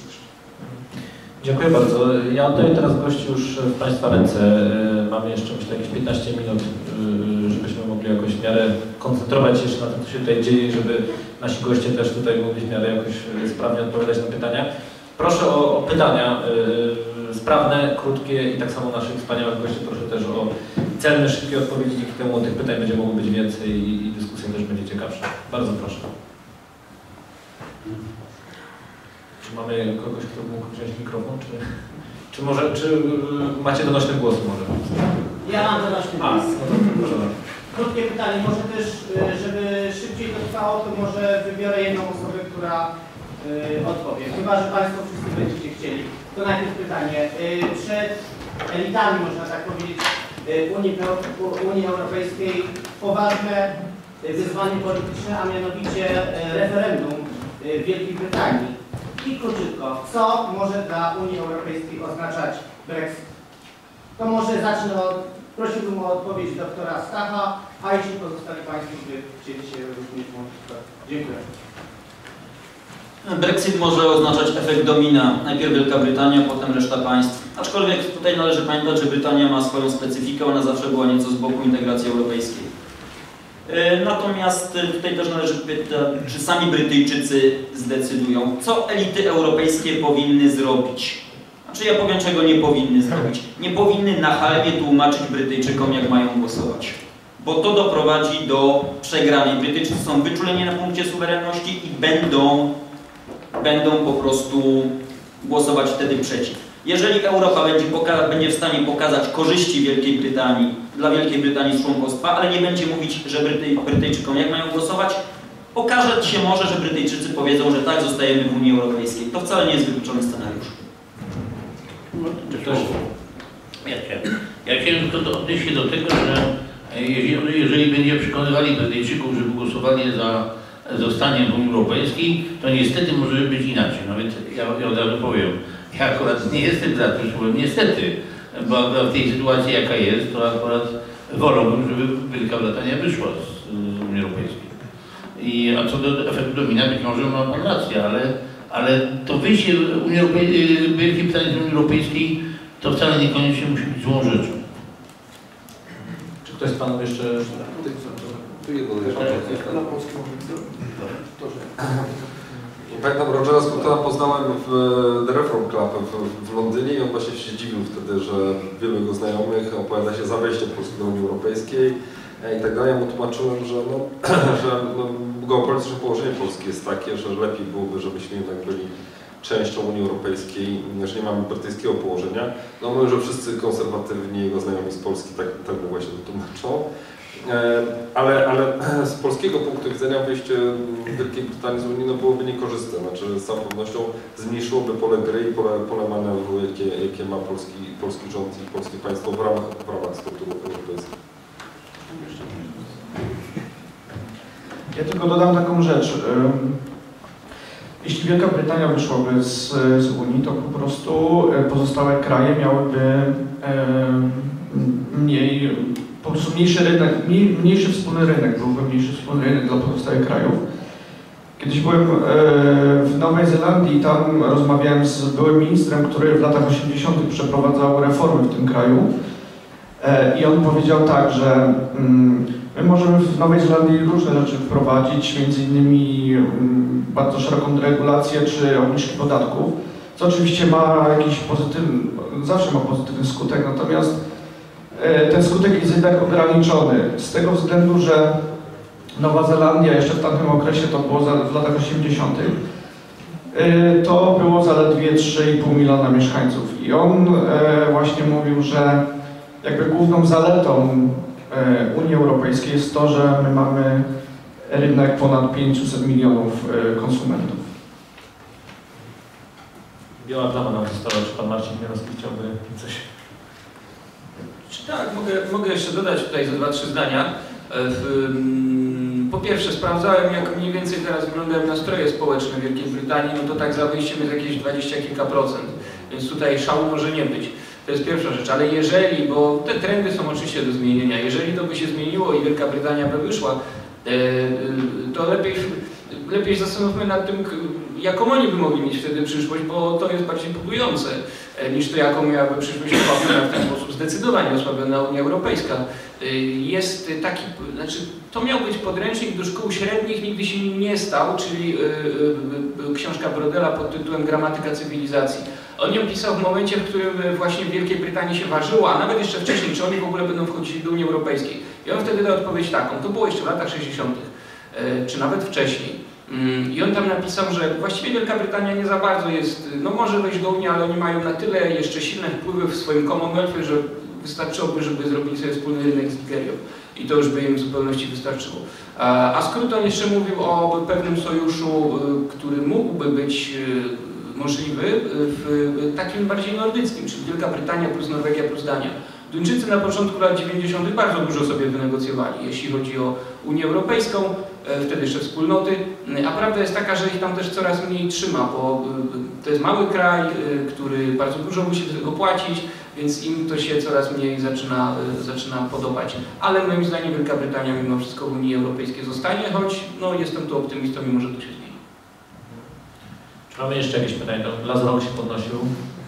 Dziękuję bardzo. Ja oddaję teraz gości już w Państwa ręce. Mamy jeszcze, myślę, jakieś piętnaście minut, żebyśmy mogli jakoś w miarę koncentrować się jeszcze na tym, co się tutaj dzieje, żeby nasi goście też tutaj mogli w miarę jakoś sprawnie odpowiadać na pytania. Proszę o, o pytania sprawne, krótkie i tak samo naszych wspaniałych gości proszę też o celne, szybkie odpowiedzi. Dzięki temu tych pytań będzie mogło być więcej i, i dyskusja też będzie ciekawsza. Bardzo proszę. Czy mamy kogoś, kto mógł wziąć mikrofon, czy, czy może, czy macie donośny głos może? Ja mam donośny głos. A, no to proszę. Krótkie pytanie, może też, żeby szybciej to trwało, to może wybiorę jedną osobę, która y, odpowie. Chyba że Państwo wszyscy będziecie chcieli. To najpierw pytanie. Y, przed elitami, można tak powiedzieć, y, Unii, Unii Europejskiej poważne wyzwanie polityczne, a mianowicie y, referendum y, w Wielkiej Brytanii. I króciutko, co może dla Unii Europejskiej oznaczać Brexit? To może zacznę od, prosiłbym o odpowiedź doktora Stacha, a jeśli pozostali Państwo by chcieli się również włączyć, to dziękuję. Brexit może oznaczać efekt domina. Najpierw Wielka Brytania, potem reszta państw. Aczkolwiek tutaj należy pamiętać, że Brytania ma swoją specyfikę, ona zawsze była nieco z boku integracji europejskiej. Natomiast tutaj też należy pytać, czy sami Brytyjczycy zdecydują, co elity europejskie powinny zrobić. Znaczy ja powiem, czego nie powinny zrobić. Nie powinny nachalnie tłumaczyć Brytyjczykom, jak mają głosować. Bo to doprowadzi do przegranej. Brytyjczycy są wyczuleni na punkcie suwerenności i będą, będą po prostu głosować wtedy przeciw. Jeżeli Europa będzie, będzie w stanie pokazać korzyści Wielkiej Brytanii, dla Wielkiej Brytanii z członkostwa, ale nie będzie mówić, że Brytyj, Brytyjczykom jak mają głosować, okaże się może, że Brytyjczycy powiedzą, że tak, zostajemy w Unii Europejskiej. To wcale nie jest wykluczony scenariusz. No, czy ktoś... Ja chciałem, ja chciałem tylko odnieść się do tego, że jeżeli, jeżeli będziemy przekonywali Brytyjczyków, żeby głosowali za zostaniem w Unii Europejskiej, to niestety może być inaczej. Nawet ja, ja od razu powiem, ja akurat nie jestem za tym, że powiem niestety, bo w tej sytuacji jaka jest, to akurat wolałbym, żeby Wielka Brytania wyszła z, z Unii Europejskiej. I, a co do efektu domina, być może ma pan rację, ale, ale to wyjście Unii Europejskiej, Wielkiej Brytanii z Unii Europejskiej to wcale niekoniecznie musi być złą rzeczą. Czy ktoś z Panów jeszcze... Tu jedno Pamiętam Rogera Scottona poznałem w The Reform Club w, w Londynie i on właśnie się zdziwił wtedy, że wielu jego znajomych opowiada się za wejściem Polski do Unii Europejskiej i tak dalej. Ja mu tłumaczyłem, że, no, że no, geopolityczne położenie Polski jest takie, że lepiej byłoby, żebyśmy jednak byli częścią Unii Europejskiej, że nie mamy brytyjskiego położenia. No mówię, że wszyscy konserwatywni jego znajomi z Polski tak, tak mu właśnie to tłumaczą. Ale, ale z polskiego punktu widzenia wyjście Wielkiej Brytanii z Unii no byłoby niekorzystne. Znaczy z całą pewnością zmniejszyłoby pole gry i pole, pole manewru, jakie, jakie ma polski, polski rząd i polskie państwo w ramach, w ramach struktur europejskich. Ja tylko dodam taką rzecz. Jeśli Wielka Brytania wyszłaby z, z Unii, to po prostu pozostałe kraje miałyby mniej, po prostu mniejszy rynek, mniej, mniejszy wspólny rynek, byłby mniejszy wspólny rynek dla pozostałych krajów. Kiedyś byłem w Nowej Zelandii i tam rozmawiałem z byłym ministrem, który w latach osiemdziesiątych przeprowadzał reformy w tym kraju. I on powiedział tak, że my możemy w Nowej Zelandii różne rzeczy wprowadzić, między innymi bardzo szeroką deregulację czy obniżki podatków, co oczywiście ma jakiś pozytywny, zawsze ma pozytywny skutek, natomiast ten skutek jest jednak ograniczony z tego względu, że Nowa Zelandia jeszcze w tamtym okresie, to było w latach osiemdziesiątych, to było zaledwie trzy i pół miliona mieszkańców i on właśnie mówił, że jakby główną zaletą Unii Europejskiej jest to, że my mamy rynek ponad pięćset milionów konsumentów. Biała plama nam została. Czy pan Marcin Chmielowski chciałby coś? Tak, mogę, mogę jeszcze dodać tutaj ze dwa, trzy zdania. Po pierwsze, sprawdzałem, jak mniej więcej teraz wyglądają nastroje społeczne w Wielkiej Brytanii, no to tak za wyjściem jest jakieś dwadzieścia kilka procent, więc tutaj szału może nie być. To jest pierwsza rzecz, ale jeżeli, bo te trendy są oczywiście do zmienienia, jeżeli to by się zmieniło i Wielka Brytania by wyszła, to lepiej, lepiej zastanówmy nad tym, jaką oni by mogli mieć wtedy przyszłość, bo to jest bardziej budujące niż to, jaką miałaby przyszłość osłabiona w ten sposób, zdecydowanie osłabiona Unia Europejska. Jest taki, znaczy to miał być podręcznik do szkół średnich, nigdy się nim nie stał, czyli książka Brodela pod tytułem Gramatyka cywilizacji. On ją pisał w momencie, w którym właśnie w Wielkiej Brytanii się ważyło, a nawet jeszcze wcześniej, czy oni w ogóle będą wchodzić do Unii Europejskiej. I on wtedy dał odpowiedź taką, to było jeszcze w latach sześćdziesiątych, czy nawet wcześniej. I on tam napisał, że właściwie Wielka Brytania nie za bardzo jest, no może wejść do Unii, ale oni mają na tyle jeszcze silne wpływy w swoim Commonwealthie, że wystarczyłoby, żeby zrobili sobie wspólny rynek z Nigerią. I to już by im w zupełności wystarczyło. A Scruton jeszcze mówił o pewnym sojuszu, który mógłby być możliwy w takim bardziej nordyckim, czyli Wielka Brytania plus Norwegia plus Dania. Duńczycy na początku lat dziewięćdziesiątych bardzo dużo sobie wynegocjowali, jeśli chodzi o Unię Europejską, wtedy jeszcze wspólnoty, a prawda jest taka, że ich tam też coraz mniej trzyma, bo to jest mały kraj, który bardzo dużo musi do tego płacić, więc im to się coraz mniej zaczyna, zaczyna podobać. Ale moim zdaniem Wielka Brytania mimo wszystko w Unii Europejskiej zostanie, choć no, jestem tu optymistą, mimo że to się zmieni. Czy mamy jeszcze jakieś pytania? Lazarok się podnosił.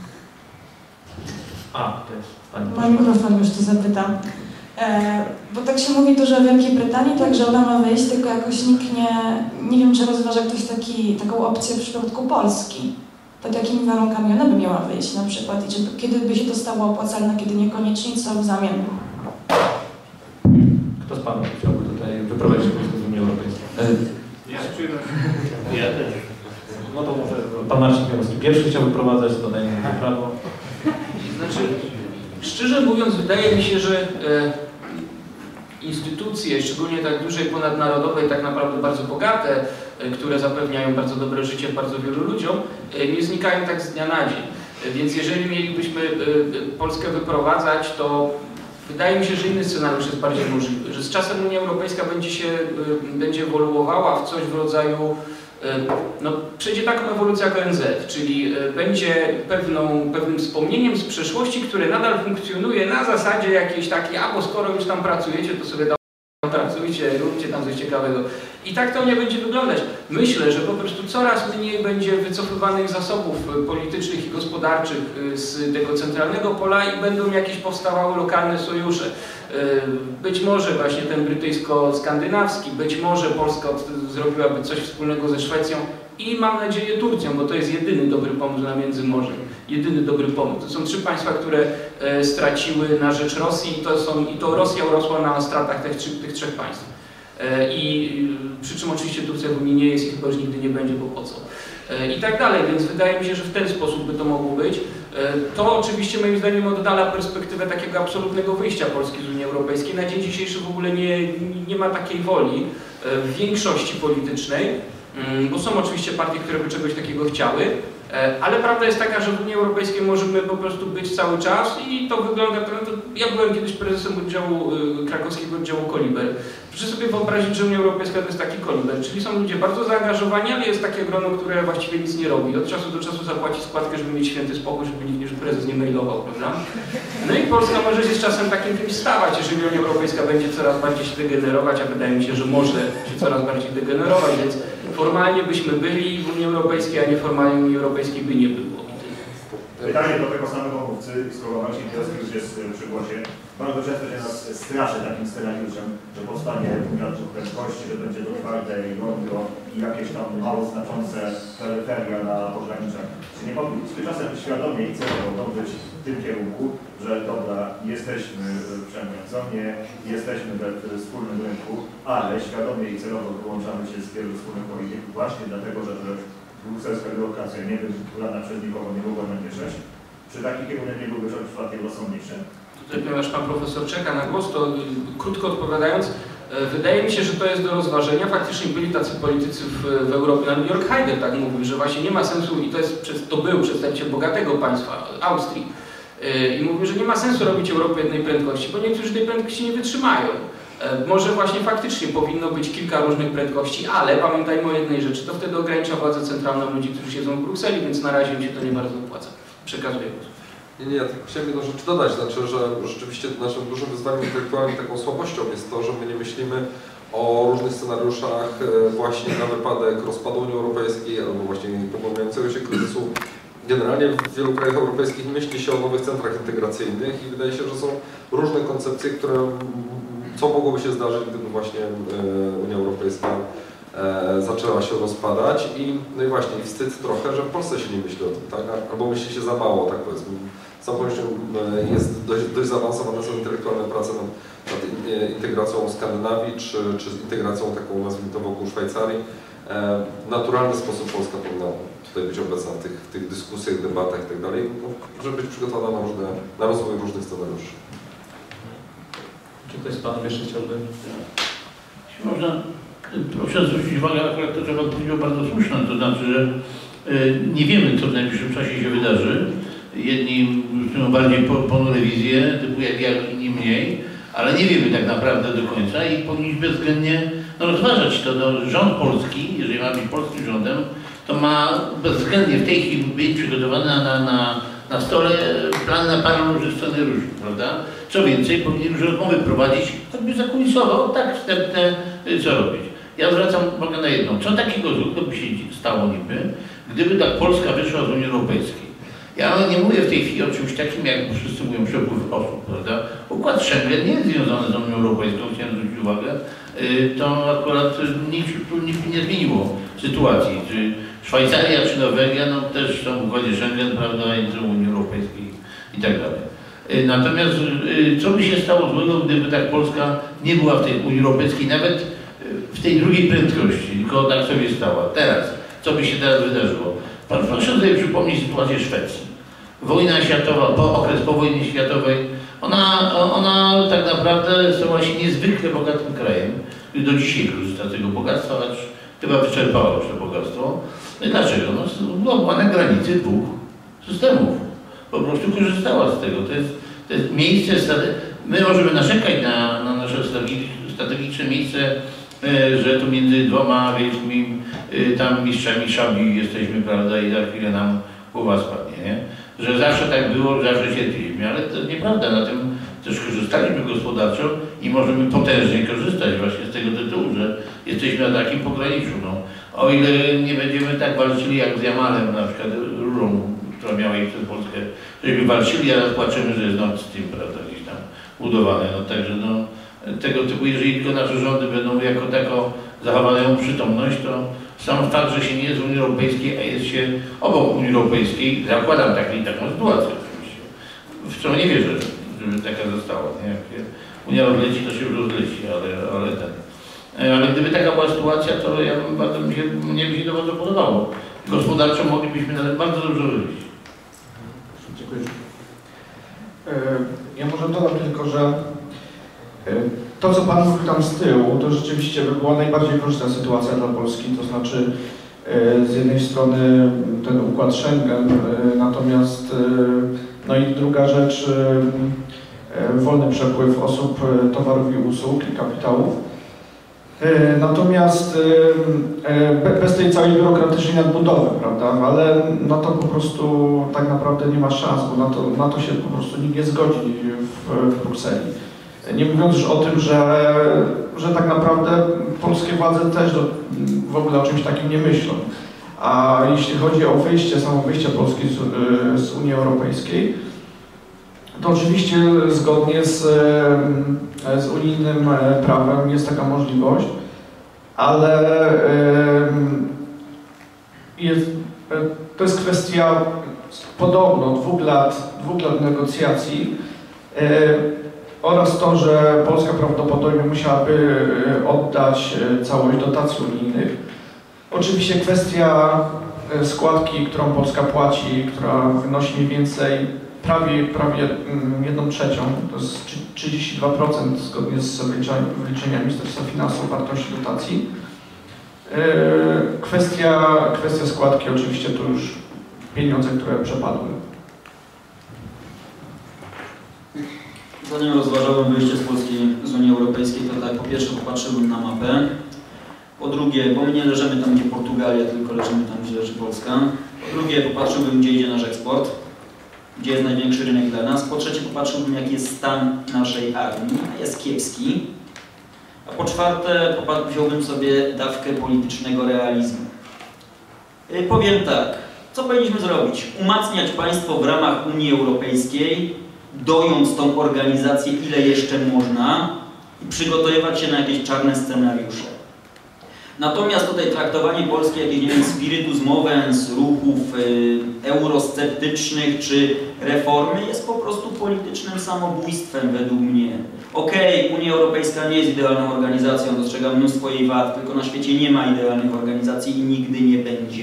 A, to jest pani. Mam mikrofon, już to zapytam. E, bo tak się mówi dużo o Wielkiej Brytanii, tak, że ona ma wyjść, tylko jakoś nikt nie... Nie wiem, czy rozważa ktoś taki, taką opcję w przypadku Polski. Pod jakimi warunkami ona by miała wyjść na przykład i czy, kiedy by się to stało opłacalne, kiedy niekoniecznie, co w zamian? Kto z panów chciałby tutaj wyprowadzić Polskę z Unii Europejskiej? Ja Ja też. No to może pan Marcin Chmielowski pierwszy chciał wyprowadzać, to dajmy mu prawo. Znaczy, szczerze mówiąc, wydaje mi się, że e, instytucje, szczególnie tak duże i ponadnarodowe i tak naprawdę bardzo bogate, e, które zapewniają bardzo dobre życie bardzo wielu ludziom, e, nie znikają tak z dnia na dzień. E, więc jeżeli mielibyśmy e, Polskę wyprowadzać, to wydaje mi się, że inny scenariusz jest bardziej możliwy, że z czasem Unia Europejska będzie się, e, będzie ewoluowała w coś w rodzaju no, przejdzie taką ewolucję jak O N Z, czyli będzie pewną, pewnym wspomnieniem z przeszłości, które nadal funkcjonuje na zasadzie jakiejś takiej, a bo skoro już tam pracujecie, to sobie tam pracujcie, róbcie tam coś ciekawego. I tak to nie będzie wyglądać. Myślę, że po prostu coraz mniej będzie wycofywanych zasobów politycznych i gospodarczych z tego centralnego pola i będą jakieś powstawały lokalne sojusze. Być może właśnie ten brytyjsko-skandynawski, być może Polska zrobiłaby coś wspólnego ze Szwecją i mam nadzieję Turcją, bo to jest jedyny dobry pomysł na Międzymorze. Jedyny dobry pomysł. To są trzy państwa, które straciły na rzecz Rosji i to, są, i to Rosja urosła na stratach tych, tych trzech państw. i przy czym oczywiście Turcja w Unii nie jest i chyba już nigdy nie będzie, bo po co. I tak dalej, więc wydaje mi się, że w ten sposób by to mogło być. To oczywiście moim zdaniem oddala perspektywę takiego absolutnego wyjścia Polski z Unii Europejskiej. Na dzień dzisiejszy w ogóle nie, nie ma takiej woli w większości politycznej, bo są oczywiście partie, które by czegoś takiego chciały, ale prawda jest taka, że w Unii Europejskiej możemy po prostu być cały czas i to wygląda, to, to ja byłem kiedyś prezesem oddziału, krakowskiego oddziału Koliber. Proszę sobie wyobrazić, że Unia Europejska to jest taki Koliber, czyli są ludzie bardzo zaangażowani, ale jest takie grono, które właściwie nic nie robi. Od czasu do czasu zapłaci składkę, żeby mieć święty spokój, żeby nikt już prezes nie mailował, prawda? No i Polska może się z czasem takim czymś stawać, jeżeli Unia Europejska będzie coraz bardziej się degenerować, a wydaje mi się, że może się coraz bardziej degenerować, więc formalnie byśmy byli w Unii Europejskiej, a nieformalnie Unii Europejskiej by nie było. Pytanie do tego samego mówcy, skoro Marcin Piotr już jest przy głosie. Bardzo często się nas straszy takim scenariuszem, że powstanie wymiar prędkości, że będzie do twardej rondo i jakieś tam mało znaczące peryferia na pograniczach. Czy nie powinniśmy czasem świadomie i celowo dążyć w tym kierunku, że dobra, jesteśmy w Schengen zonie, jesteśmy we wspólnym rynku, ale świadomie i celowo wyłączamy się z wielu wspólnych polityk właśnie dlatego, że brukselska biurokracja, nie wiem, która przez nikogo nie mogła namieszać. Czy taki kierunek nie byłby przypadkiem rozsądniejszy? Tutaj, ponieważ pan profesor czeka na głos, to krótko odpowiadając, wydaje mi się, że to jest do rozważenia. Faktycznie byli tacy politycy w, w Europie, nawet Jörg Haider tak mówił, że właśnie nie ma sensu, i to, jest, to był przedstawiciel bogatego państwa, Austrii, i mówił, że nie ma sensu robić Europy jednej prędkości, bo niektórzy tej prędkości nie wytrzymają. Może właśnie faktycznie powinno być kilka różnych prędkości, ale pamiętajmy o jednej rzeczy, to wtedy ogranicza władzę centralną ludzi, którzy siedzą w Brukseli, więc na razie im się to nie bardzo opłaca. Przekazuję głos. Nie, nie, ja tylko chciałem jedną rzecz dodać, znaczy, że rzeczywiście naszym dużym wyzwaniem intelektualnym, taką słabością jest to, że my nie myślimy o różnych scenariuszach właśnie na wypadek rozpadu Unii Europejskiej albo właśnie pogłębiającego się kryzysu. Generalnie w wielu krajach europejskich myśli się o nowych centrach integracyjnych i wydaje się, że są różne koncepcje, które co mogłoby się zdarzyć, gdyby właśnie Unia Europejska zaczęła się rozpadać i no i właśnie wstyd trochę, że w Polsce się nie myśli o tym, tak? Albo myśli się za mało, tak powiedzmy. Z całą pewnością jest dość, dość zaawansowane są intelektualne prace nad, nad integracją Skandynawii, czy, czy z integracją taką, nazwijmy to, wokół Szwajcarii. W naturalny sposób Polska powinna tutaj być obecna w tych, w tych dyskusjach, debatach i tak dalej, żeby być przygotowana na, różne, na rozwój różnych scenariuszy. Czy ktoś z Panem jeszcze chciałby? Jeśli można, proszę zwrócić uwagę, akurat to, co Pan powiedział, bardzo słuszne, to znaczy, że nie wiemy, co w najbliższym czasie się wydarzy. Jedni mają bardziej ponure wizje, typu jak ja, inni mniej, ale nie wiemy tak naprawdę do końca i powinniśmy bezwzględnie no, rozważać to. No, rząd polski, jeżeli ma być polskim rządem, to ma bezwzględnie w tej chwili być przygotowany na, na, na stole plan na parę różnych scenariuszy, prawda? Co więcej, powinien już rozmowy prowadzić, choćby zakulisowo, tak wstępne, co robić. Ja zwracam uwagę na jedno. Co takiego złego by się stało niby, gdyby tak Polska wyszła z Unii Europejskiej? Ja nie mówię w tej chwili o czymś takim, jak wszyscy mówią, przepływ osób, prawda? Układ Schengen nie jest związany z Unią Europejską, chciałem zwrócić uwagę. To akurat nic tu nie zmieniło sytuacji. Czy Szwajcaria, czy Norwegia, no też są w układzie Schengen, prawda, i są w Unii Europejskiej i tak dalej. Natomiast co by się stało złego, gdyby tak Polska nie była w tej Unii Europejskiej, nawet w tej drugiej prędkości, tylko tak sobie stała. Teraz, co by się teraz wydarzyło? Pan proszę sobie przypomnieć sytuację Szwecji. Wojna światowa, po, okres po wojnie światowej, ona, ona tak naprawdę stała się niezwykle bogatym krajem. Do dzisiaj korzysta z tego bogactwa, acz chyba wyczerpała już to bogactwo. Dlaczego? No, była na granicy dwóch systemów. Po prostu korzystała z tego. To jest, to jest miejsce, my możemy narzekać na, na nasze strategiczne miejsce, że tu między dwoma wielkimi tam mistrzami szabli jesteśmy, prawda, i za chwilę nam głowa spadnie, nie? Że zawsze tak było, zawsze cierpiliśmy, ale to nieprawda, na tym też korzystaliśmy gospodarczo i możemy potężnie korzystać właśnie z tego tytułu, że jesteśmy na takim pograniczu. No. O ile nie będziemy tak walczyli jak z Jamalem, na przykład rurą, która miała iść przez Polskę, żebyśmy walczyli, a płaczemy, że jest Nord Stream, prawda, gdzieś tam budowane. No, także no, tego typu, jeżeli tylko nasze rządy będą jako tako zachowają przytomność, to sam fakt, że się nie jest w Unii Europejskiej, a jest się obok Unii Europejskiej, zakładam taką, taką sytuację oczywiście. W co nie wierzę, żeby taka została. Nie? Jak Unia rozleci, to się już rozleci, ale, ale ten. Ale gdyby taka była sytuacja, to ja bym bardzo, mi się, mnie by się to bardzo podobało. Gospodarczo moglibyśmy nawet bardzo dobrze wyjść. Dziękuję. Ja może dodam tylko, że to, co Pan mówił tam z tyłu, to rzeczywiście by była najbardziej korzystna sytuacja dla Polski, to znaczy z jednej strony ten układ Schengen, natomiast no i druga rzecz, wolny przepływ osób, towarów i usług i kapitałów. Natomiast bez tej całej biurokratycznej nadbudowy, prawda, ale na to po prostu tak naprawdę nie ma szans, bo na to, na to się po prostu nikt nie zgodzi w, w Brukseli. Nie mówiąc już o tym, że, że tak naprawdę polskie władze też do, w ogóle o czymś takim nie myślą. A jeśli chodzi o wyjście, samo wyjście Polski z, z Unii Europejskiej, to oczywiście zgodnie z, z unijnym prawem jest taka możliwość, ale jest, to jest kwestia podobno dwóch lat, dwóch lat negocjacji oraz to, że Polska prawdopodobnie musiałaby oddać całość dotacji unijnych. Oczywiście kwestia składki, którą Polska płaci, która wynosi mniej więcej prawie, prawie jedną trzecią, to jest trzydzieści dwa procent zgodnie z wyliczeniami Ministerstwa Finansów wartości dotacji. Kwestia, kwestia składki, oczywiście to już pieniądze, które przepadły. Zanim rozważałem wyjście z Polski z Unii Europejskiej, to tak, po pierwsze popatrzyłem na mapę, po drugie, bo my nie leżymy tam, gdzie Portugalia, tylko leżymy tam, gdzie leży Polska. Po drugie, popatrzyłbym, gdzie idzie nasz eksport, gdzie jest największy rynek dla nas. Po trzecie, popatrzyłbym, jaki jest stan naszej armii, a jest kiepski. A po czwarte, wziąłbym sobie dawkę politycznego realizmu. Yy, powiem tak, co powinniśmy zrobić? Umacniać państwo w ramach Unii Europejskiej, dojąc tą organizację ile jeszcze można i przygotowywać się na jakieś czarne scenariusze. Natomiast tutaj traktowanie Polski jakichś, nie wiem, spiritus movens, ruchów y, eurosceptycznych czy reformy jest po prostu politycznym samobójstwem według mnie. Okej, okay, Unia Europejska nie jest idealną organizacją, dostrzega mnóstwo jej wad, tylko na świecie nie ma idealnych organizacji i nigdy nie będzie.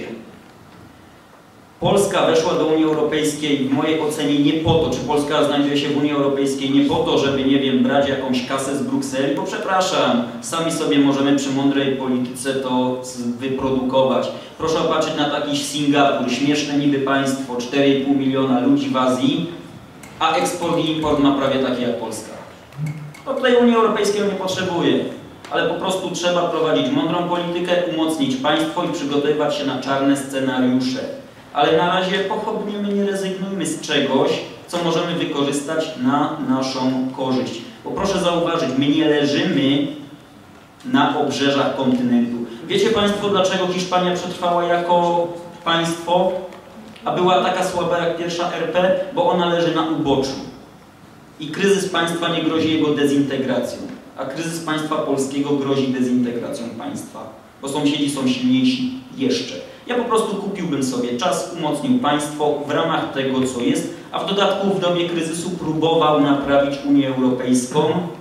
Polska weszła do Unii Europejskiej w mojej ocenie nie po to, czy Polska znajduje się w Unii Europejskiej nie po to, żeby, nie wiem, brać jakąś kasę z Brukseli, bo przepraszam, sami sobie możemy przy mądrej polityce to wyprodukować. Proszę patrzeć na taki Singapur, śmieszne niby państwo, cztery i pół miliona ludzi w Azji, a eksport i import ma prawie taki jak Polska. To tutaj Unii Europejskiej nie potrzebuje, ale po prostu trzeba prowadzić mądrą politykę, umocnić państwo i przygotowywać się na czarne scenariusze. Ale na razie pochopnijmy, nie rezygnujmy z czegoś, co możemy wykorzystać na naszą korzyść. Bo proszę zauważyć, my nie leżymy na obrzeżach kontynentu. Wiecie Państwo, dlaczego Hiszpania przetrwała jako państwo, a była taka słaba jak pierwsza R P? Bo ona leży na uboczu. I kryzys państwa nie grozi jego dezintegracją, a kryzys państwa polskiego grozi dezintegracją państwa, bo sąsiedzi są silniejsi jeszcze. Ja po prostu kupiłbym sobie czas, umocnił państwo w ramach tego, co jest, a w dodatku w dobie kryzysu próbował naprawić Unię Europejską,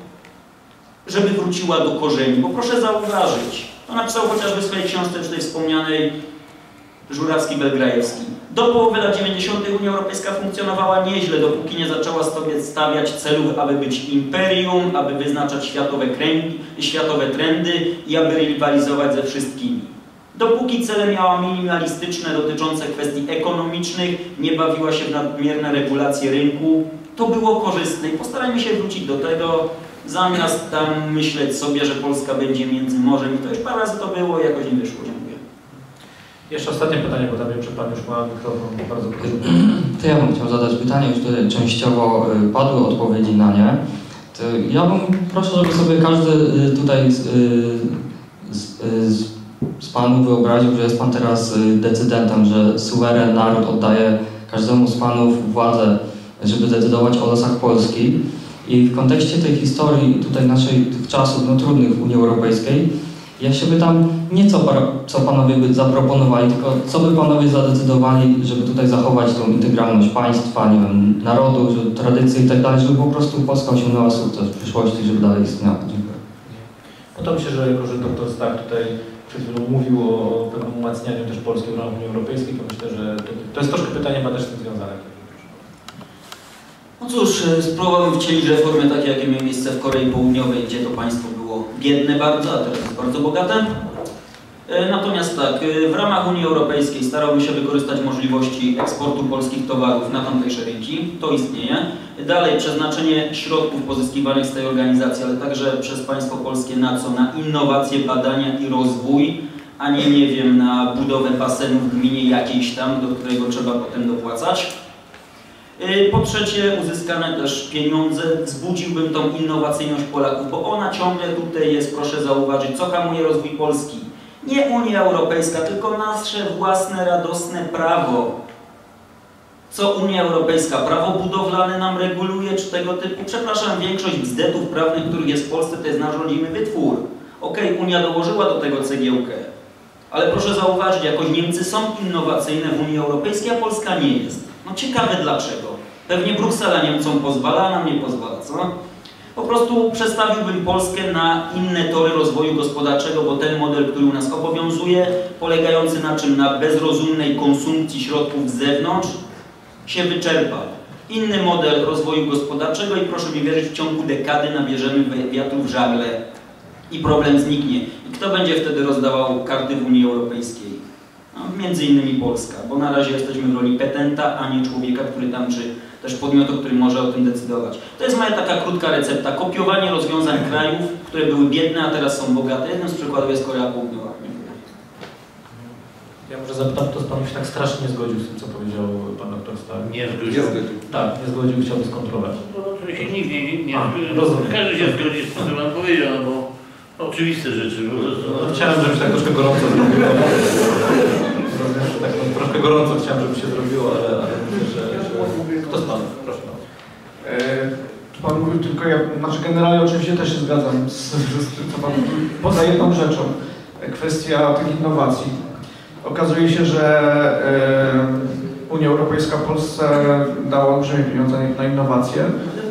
żeby wróciła do korzeni. Bo proszę zauważyć, to napisał chociażby w swojej książce tutaj wspomnianej Żurawski-Belgrajewski. Do połowy lat dziewięćdziesiątych Unia Europejska funkcjonowała nieźle, dopóki nie zaczęła sobie stawiać celów, aby być imperium, aby wyznaczać światowe, kręgi, światowe trendy i aby rywalizować ze wszystkimi. Dopóki cele miała minimalistyczne, dotyczące kwestii ekonomicznych, nie bawiła się w nadmierne regulacje rynku, to było korzystne i postarajmy się wrócić do tego, zamiast tam myśleć sobie, że Polska będzie między morzem i to już parę razy to było i jakoś nie wyszło. Dziękuję. Jeszcze ostatnie pytanie, bo tam wiem, że Pan już ma mikrofon. Bardzo proszę. To ja bym chciał zadać pytanie, już tutaj częściowo padły odpowiedzi na nie. To ja bym proszę, żeby sobie każdy tutaj z, z, z z Panów wyobraził, że jest Pan teraz decydentem, że suweren, naród oddaje każdemu z Panów władzę, żeby decydować o losach Polski. I w kontekście tej historii, tutaj naszej tych czasów no, trudnych w Unii Europejskiej, ja się pytam nie co, co Panowie by zaproponowali, tylko co by Panowie zadecydowali, żeby tutaj zachować tą integralność państwa, nie wiem, narodu, tradycji i tak dalej, żeby po prostu Polska osiągnęła sukces w przyszłości, żeby dalej istniała. Dziękuję. Podoba mi się, że jako, że doktor Stach tutaj przed chwilą mówił o pewnym umacnianiu też Polski w ramach Unii Europejskiej, to myślę, że to, to jest troszkę pytanie chyba też z tym związane. No cóż, spróbowałem wcielić reformy takie, jakie miały miejsce w Korei Południowej, gdzie to państwo było biedne bardzo, a teraz jest bardzo bogate. Natomiast tak, w ramach Unii Europejskiej starałbym się wykorzystać możliwości eksportu polskich towarów na tamtejsze rynki, to istnieje. Dalej, przeznaczenie środków pozyskiwanych z tej organizacji, ale także przez państwo polskie na co? Na innowacje, badania i rozwój, a nie, nie wiem, na budowę basenu w gminie jakiejś tam, do którego trzeba potem dopłacać. Po trzecie, uzyskane też pieniądze, wzbudziłbym tą innowacyjność Polaków, bo ona ciągle tutaj jest, proszę zauważyć, co hamuje rozwój Polski. Nie Unia Europejska, tylko nasze własne, radosne prawo. Co Unia Europejska? Prawo budowlane nam reguluje, czy tego typu? Przepraszam, większość bzdetów prawnych, których jest w Polsce, to jest nasz rodzimy wytwór. Okej, Unia dołożyła do tego cegiełkę, ale proszę zauważyć, jakoś Niemcy są innowacyjne w Unii Europejskiej, a Polska nie jest. No ciekawe dlaczego. Pewnie Bruksela Niemcom pozwala, a nam nie pozwala, co? Po prostu przestawiłbym Polskę na inne tory rozwoju gospodarczego, bo ten model, który u nas obowiązuje, polegający na czym? Na bezrozumnej konsumpcji środków z zewnątrz, się wyczerpa. Inny model rozwoju gospodarczego i proszę mi wierzyć, w ciągu dekady nabierzemy wiatru w żagle i problem zniknie. I kto będzie wtedy rozdawał karty w Unii Europejskiej? No, między innymi Polska, bo na razie jesteśmy w roli petenta, a nie człowieka, który tam, czy też podmiotu, który może o tym decydować. To jest moja taka krótka recepta. Kopiowanie rozwiązań krajów, które były biedne, a teraz są bogate. Jednym z przykładów jest Korea Południowa. Ja może zapytam, kto z Panów się tak strasznie nie zgodził z tym, co powiedział Pan doktor Stach? Nie zgodził. Tak, nie zgodził, chciałby skontrolować. No oczywiście nikt nie, nie, nie A, rozumiem. każdy się zgodzi z tym, co Pan powiedział, no bo oczywiste rzeczy. Bo, no, chciałem, żeby się tak troszkę gorąco zrobiło. Rozumiem, że tak no, troszkę gorąco chciałem, żeby się zrobiło, ale, ale myślę, że, że... Kto z Panów? Proszę bardzo. E, Pan mówił tylko, ja, znaczy generalnie oczywiście też się zgadzam z, z tym, co Pan mówił, poza jedną rzeczą, kwestia tych innowacji. Okazuje się, że e, Unia Europejska Polsce dała olbrzymie pieniądze na innowacje,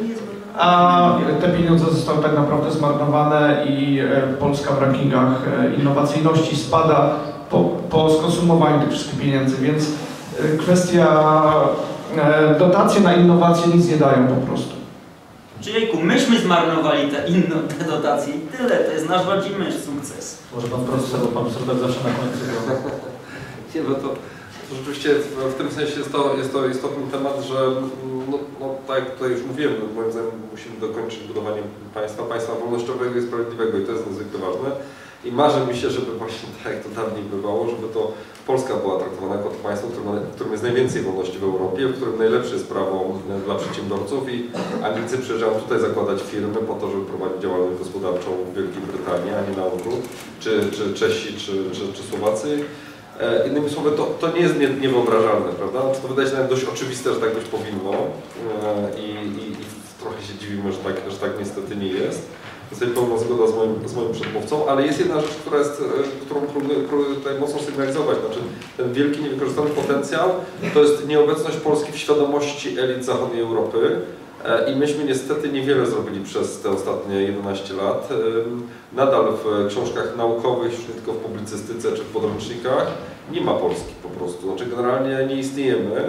a te pieniądze zostały tak naprawdę zmarnowane i e, Polska w rankingach e, innowacyjności spada po, po skonsumowaniu tych wszystkich pieniędzy, więc e, kwestia e, dotacje na innowacje nic nie dają po prostu. Czy jejku, myśmy zmarnowali te inne te dotacje i tyle, to jest nasz rodzimy sukces. Może Pan profesor, bo Pan profesor tak zawsze na końcu. Nie, no to, to rzeczywiście w tym sensie jest to, jest to istotny temat, że no, no, tak jak tutaj już mówiłem, no, moim zdaniem musimy dokończyć budowanie państwa, państwa wolnościowego i sprawiedliwego i to jest niezwykle ważne. I marzy mi się, żeby właśnie tak jak to dawniej bywało, żeby to Polska była traktowana jako państwo, w którym, w którym jest najwięcej wolności w Europie, w którym najlepsze jest prawo dla przedsiębiorców i Anglicy przyjeżdżają tutaj zakładać firmy po to, żeby prowadzić działalność gospodarczą w Wielkiej Brytanii, a nie na odwrót, czy, czy Czesi, czy, czy, czy Słowacy. E, innymi słowy, to, to nie jest nie, niewyobrażalne, prawda? To wydaje się nawet dość oczywiste, że tak być powinno e, i, i, i trochę się dziwimy, że tak, że tak niestety nie jest. To jest pełna zgoda z moim, z moim przedmówcą, ale jest jedna rzecz, która jest, którą próbuję, próbuję tutaj mocno sygnalizować. Znaczy, ten wielki, niewykorzystany potencjał to jest nieobecność Polski w świadomości elit zachodniej Europy i myśmy niestety niewiele zrobili przez te ostatnie jedenaście lat. Nadal w książkach naukowych, już nie tylko w publicystyce czy w podręcznikach, nie ma Polski po prostu. Znaczy, generalnie nie istniejemy.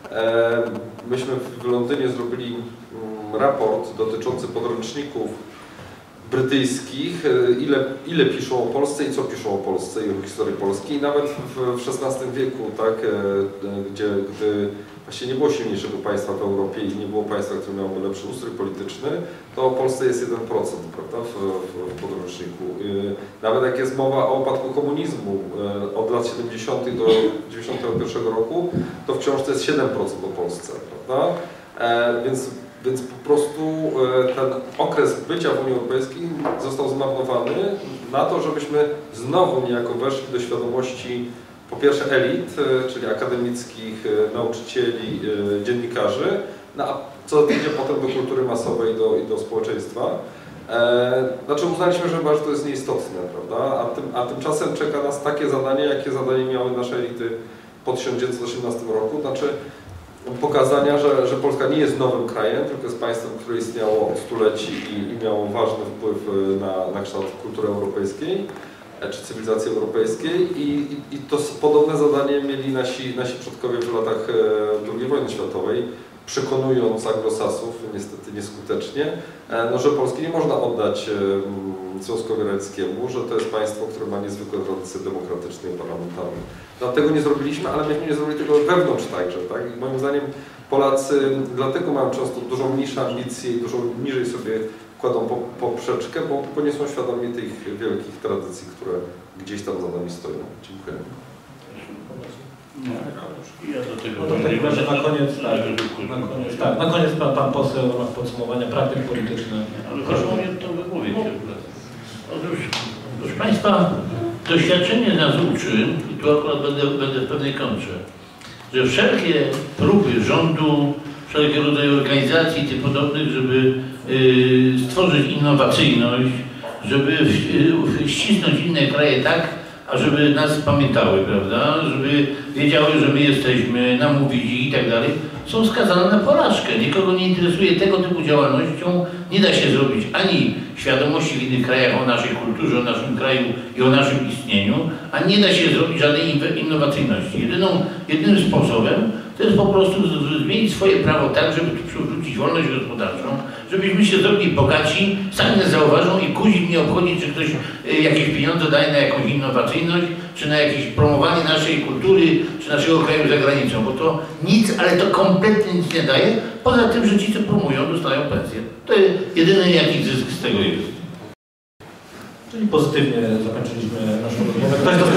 Myśmy w Londynie zrobili raport dotyczący podręczników brytyjskich, ile, ile piszą o Polsce i co piszą o Polsce i o historii Polski. I nawet w, w szesnastym wieku, tak, gdzie gdy właśnie nie było silniejszego państwa w Europie i nie było państwa, które miałoby lepszy ustrój polityczny, to w Polsce jest jeden procent, prawda, w, w, w podręczniku. Nawet jak jest mowa o upadku komunizmu od lat siedemdziesiątych do dziewięćdziesiątego pierwszego roku, to w książce jest siedem procent o Polsce, prawda? E, więc Więc po prostu ten okres bycia w Unii Europejskiej został zmarnowany na to, żebyśmy znowu niejako weszli do świadomości po pierwsze elit, czyli akademickich, nauczycieli, dziennikarzy, no a co idzie potem do kultury masowej i do, i do społeczeństwa. Znaczy uznaliśmy, że to jest nieistotne, prawda? A, tym, a tymczasem czeka nas takie zadanie, jakie zadanie miały nasze elity po tysiąc dziewięćset osiemnastym roku. Znaczy pokazania, że, że Polska nie jest nowym krajem, tylko jest państwem, które istniało od stuleci i, i miało ważny wpływ na, na kształt kultury europejskiej czy cywilizacji europejskiej i, i, i to podobne zadanie mieli nasi, nasi przodkowie w latach drugiej wojny światowej, przekonując Anglosasów, niestety nieskutecznie, no, że Polski nie można oddać Związkowi Radzieckiemu, że to jest państwo, które ma niezwykłe tradycje demokratyczne i parlamentarne. Dlatego nie zrobiliśmy, ale myśmy nie zrobili tego wewnątrz także. Tak? I moim zdaniem Polacy dlatego mają często dużo mniejsze ambicje i dużo niżej sobie kładą po, poprzeczkę, bo, bo nie są świadomi tych wielkich tradycji, które gdzieś tam za nami stoją. Dziękuję. Ja do tego No to tak, że na koniec, tak, na koniec, tak, na koniec pan, pan poseł w ramach podsumowania praktyk politycznych. Ale proszę mnie to wymówić. Otóż, proszę Państwa, doświadczenie nas uczy, i tu akurat będę, będę w pewnej kontrze, że wszelkie próby rządu, wszelkie rodzaje organizacji i tym podobnych, żeby y, stworzyć innowacyjność, żeby y, ścisnąć inne kraje tak, a żeby nas pamiętały, prawda, żeby wiedziały, że my jesteśmy, nam mówili i tak dalej, są skazane na porażkę. Nikogo nie interesuje tego typu działalnością. Nie da się zrobić ani świadomości w innych krajach o naszej kulturze, o naszym kraju i o naszym istnieniu, a nie da się zrobić żadnej innowacyjności. Jedyną, jedynym sposobem to jest po prostu zmienić swoje prawo tak, żeby tu przywrócić wolność gospodarczą, żebyśmy się zrobili bogaci, sami nas zauważą i guzik nie obchodzi, czy ktoś jakieś pieniądze daje na jakąś innowacyjność, czy na jakieś promowanie naszej kultury, czy naszego kraju za granicą, bo to nic, ale to kompletnie nic nie daje, poza tym, że ci, co promują, dostają pensję. To jest jedyny jakiś zysk z tego jest. Czyli pozytywnie zakończyliśmy naszą rozmowę. Ktoś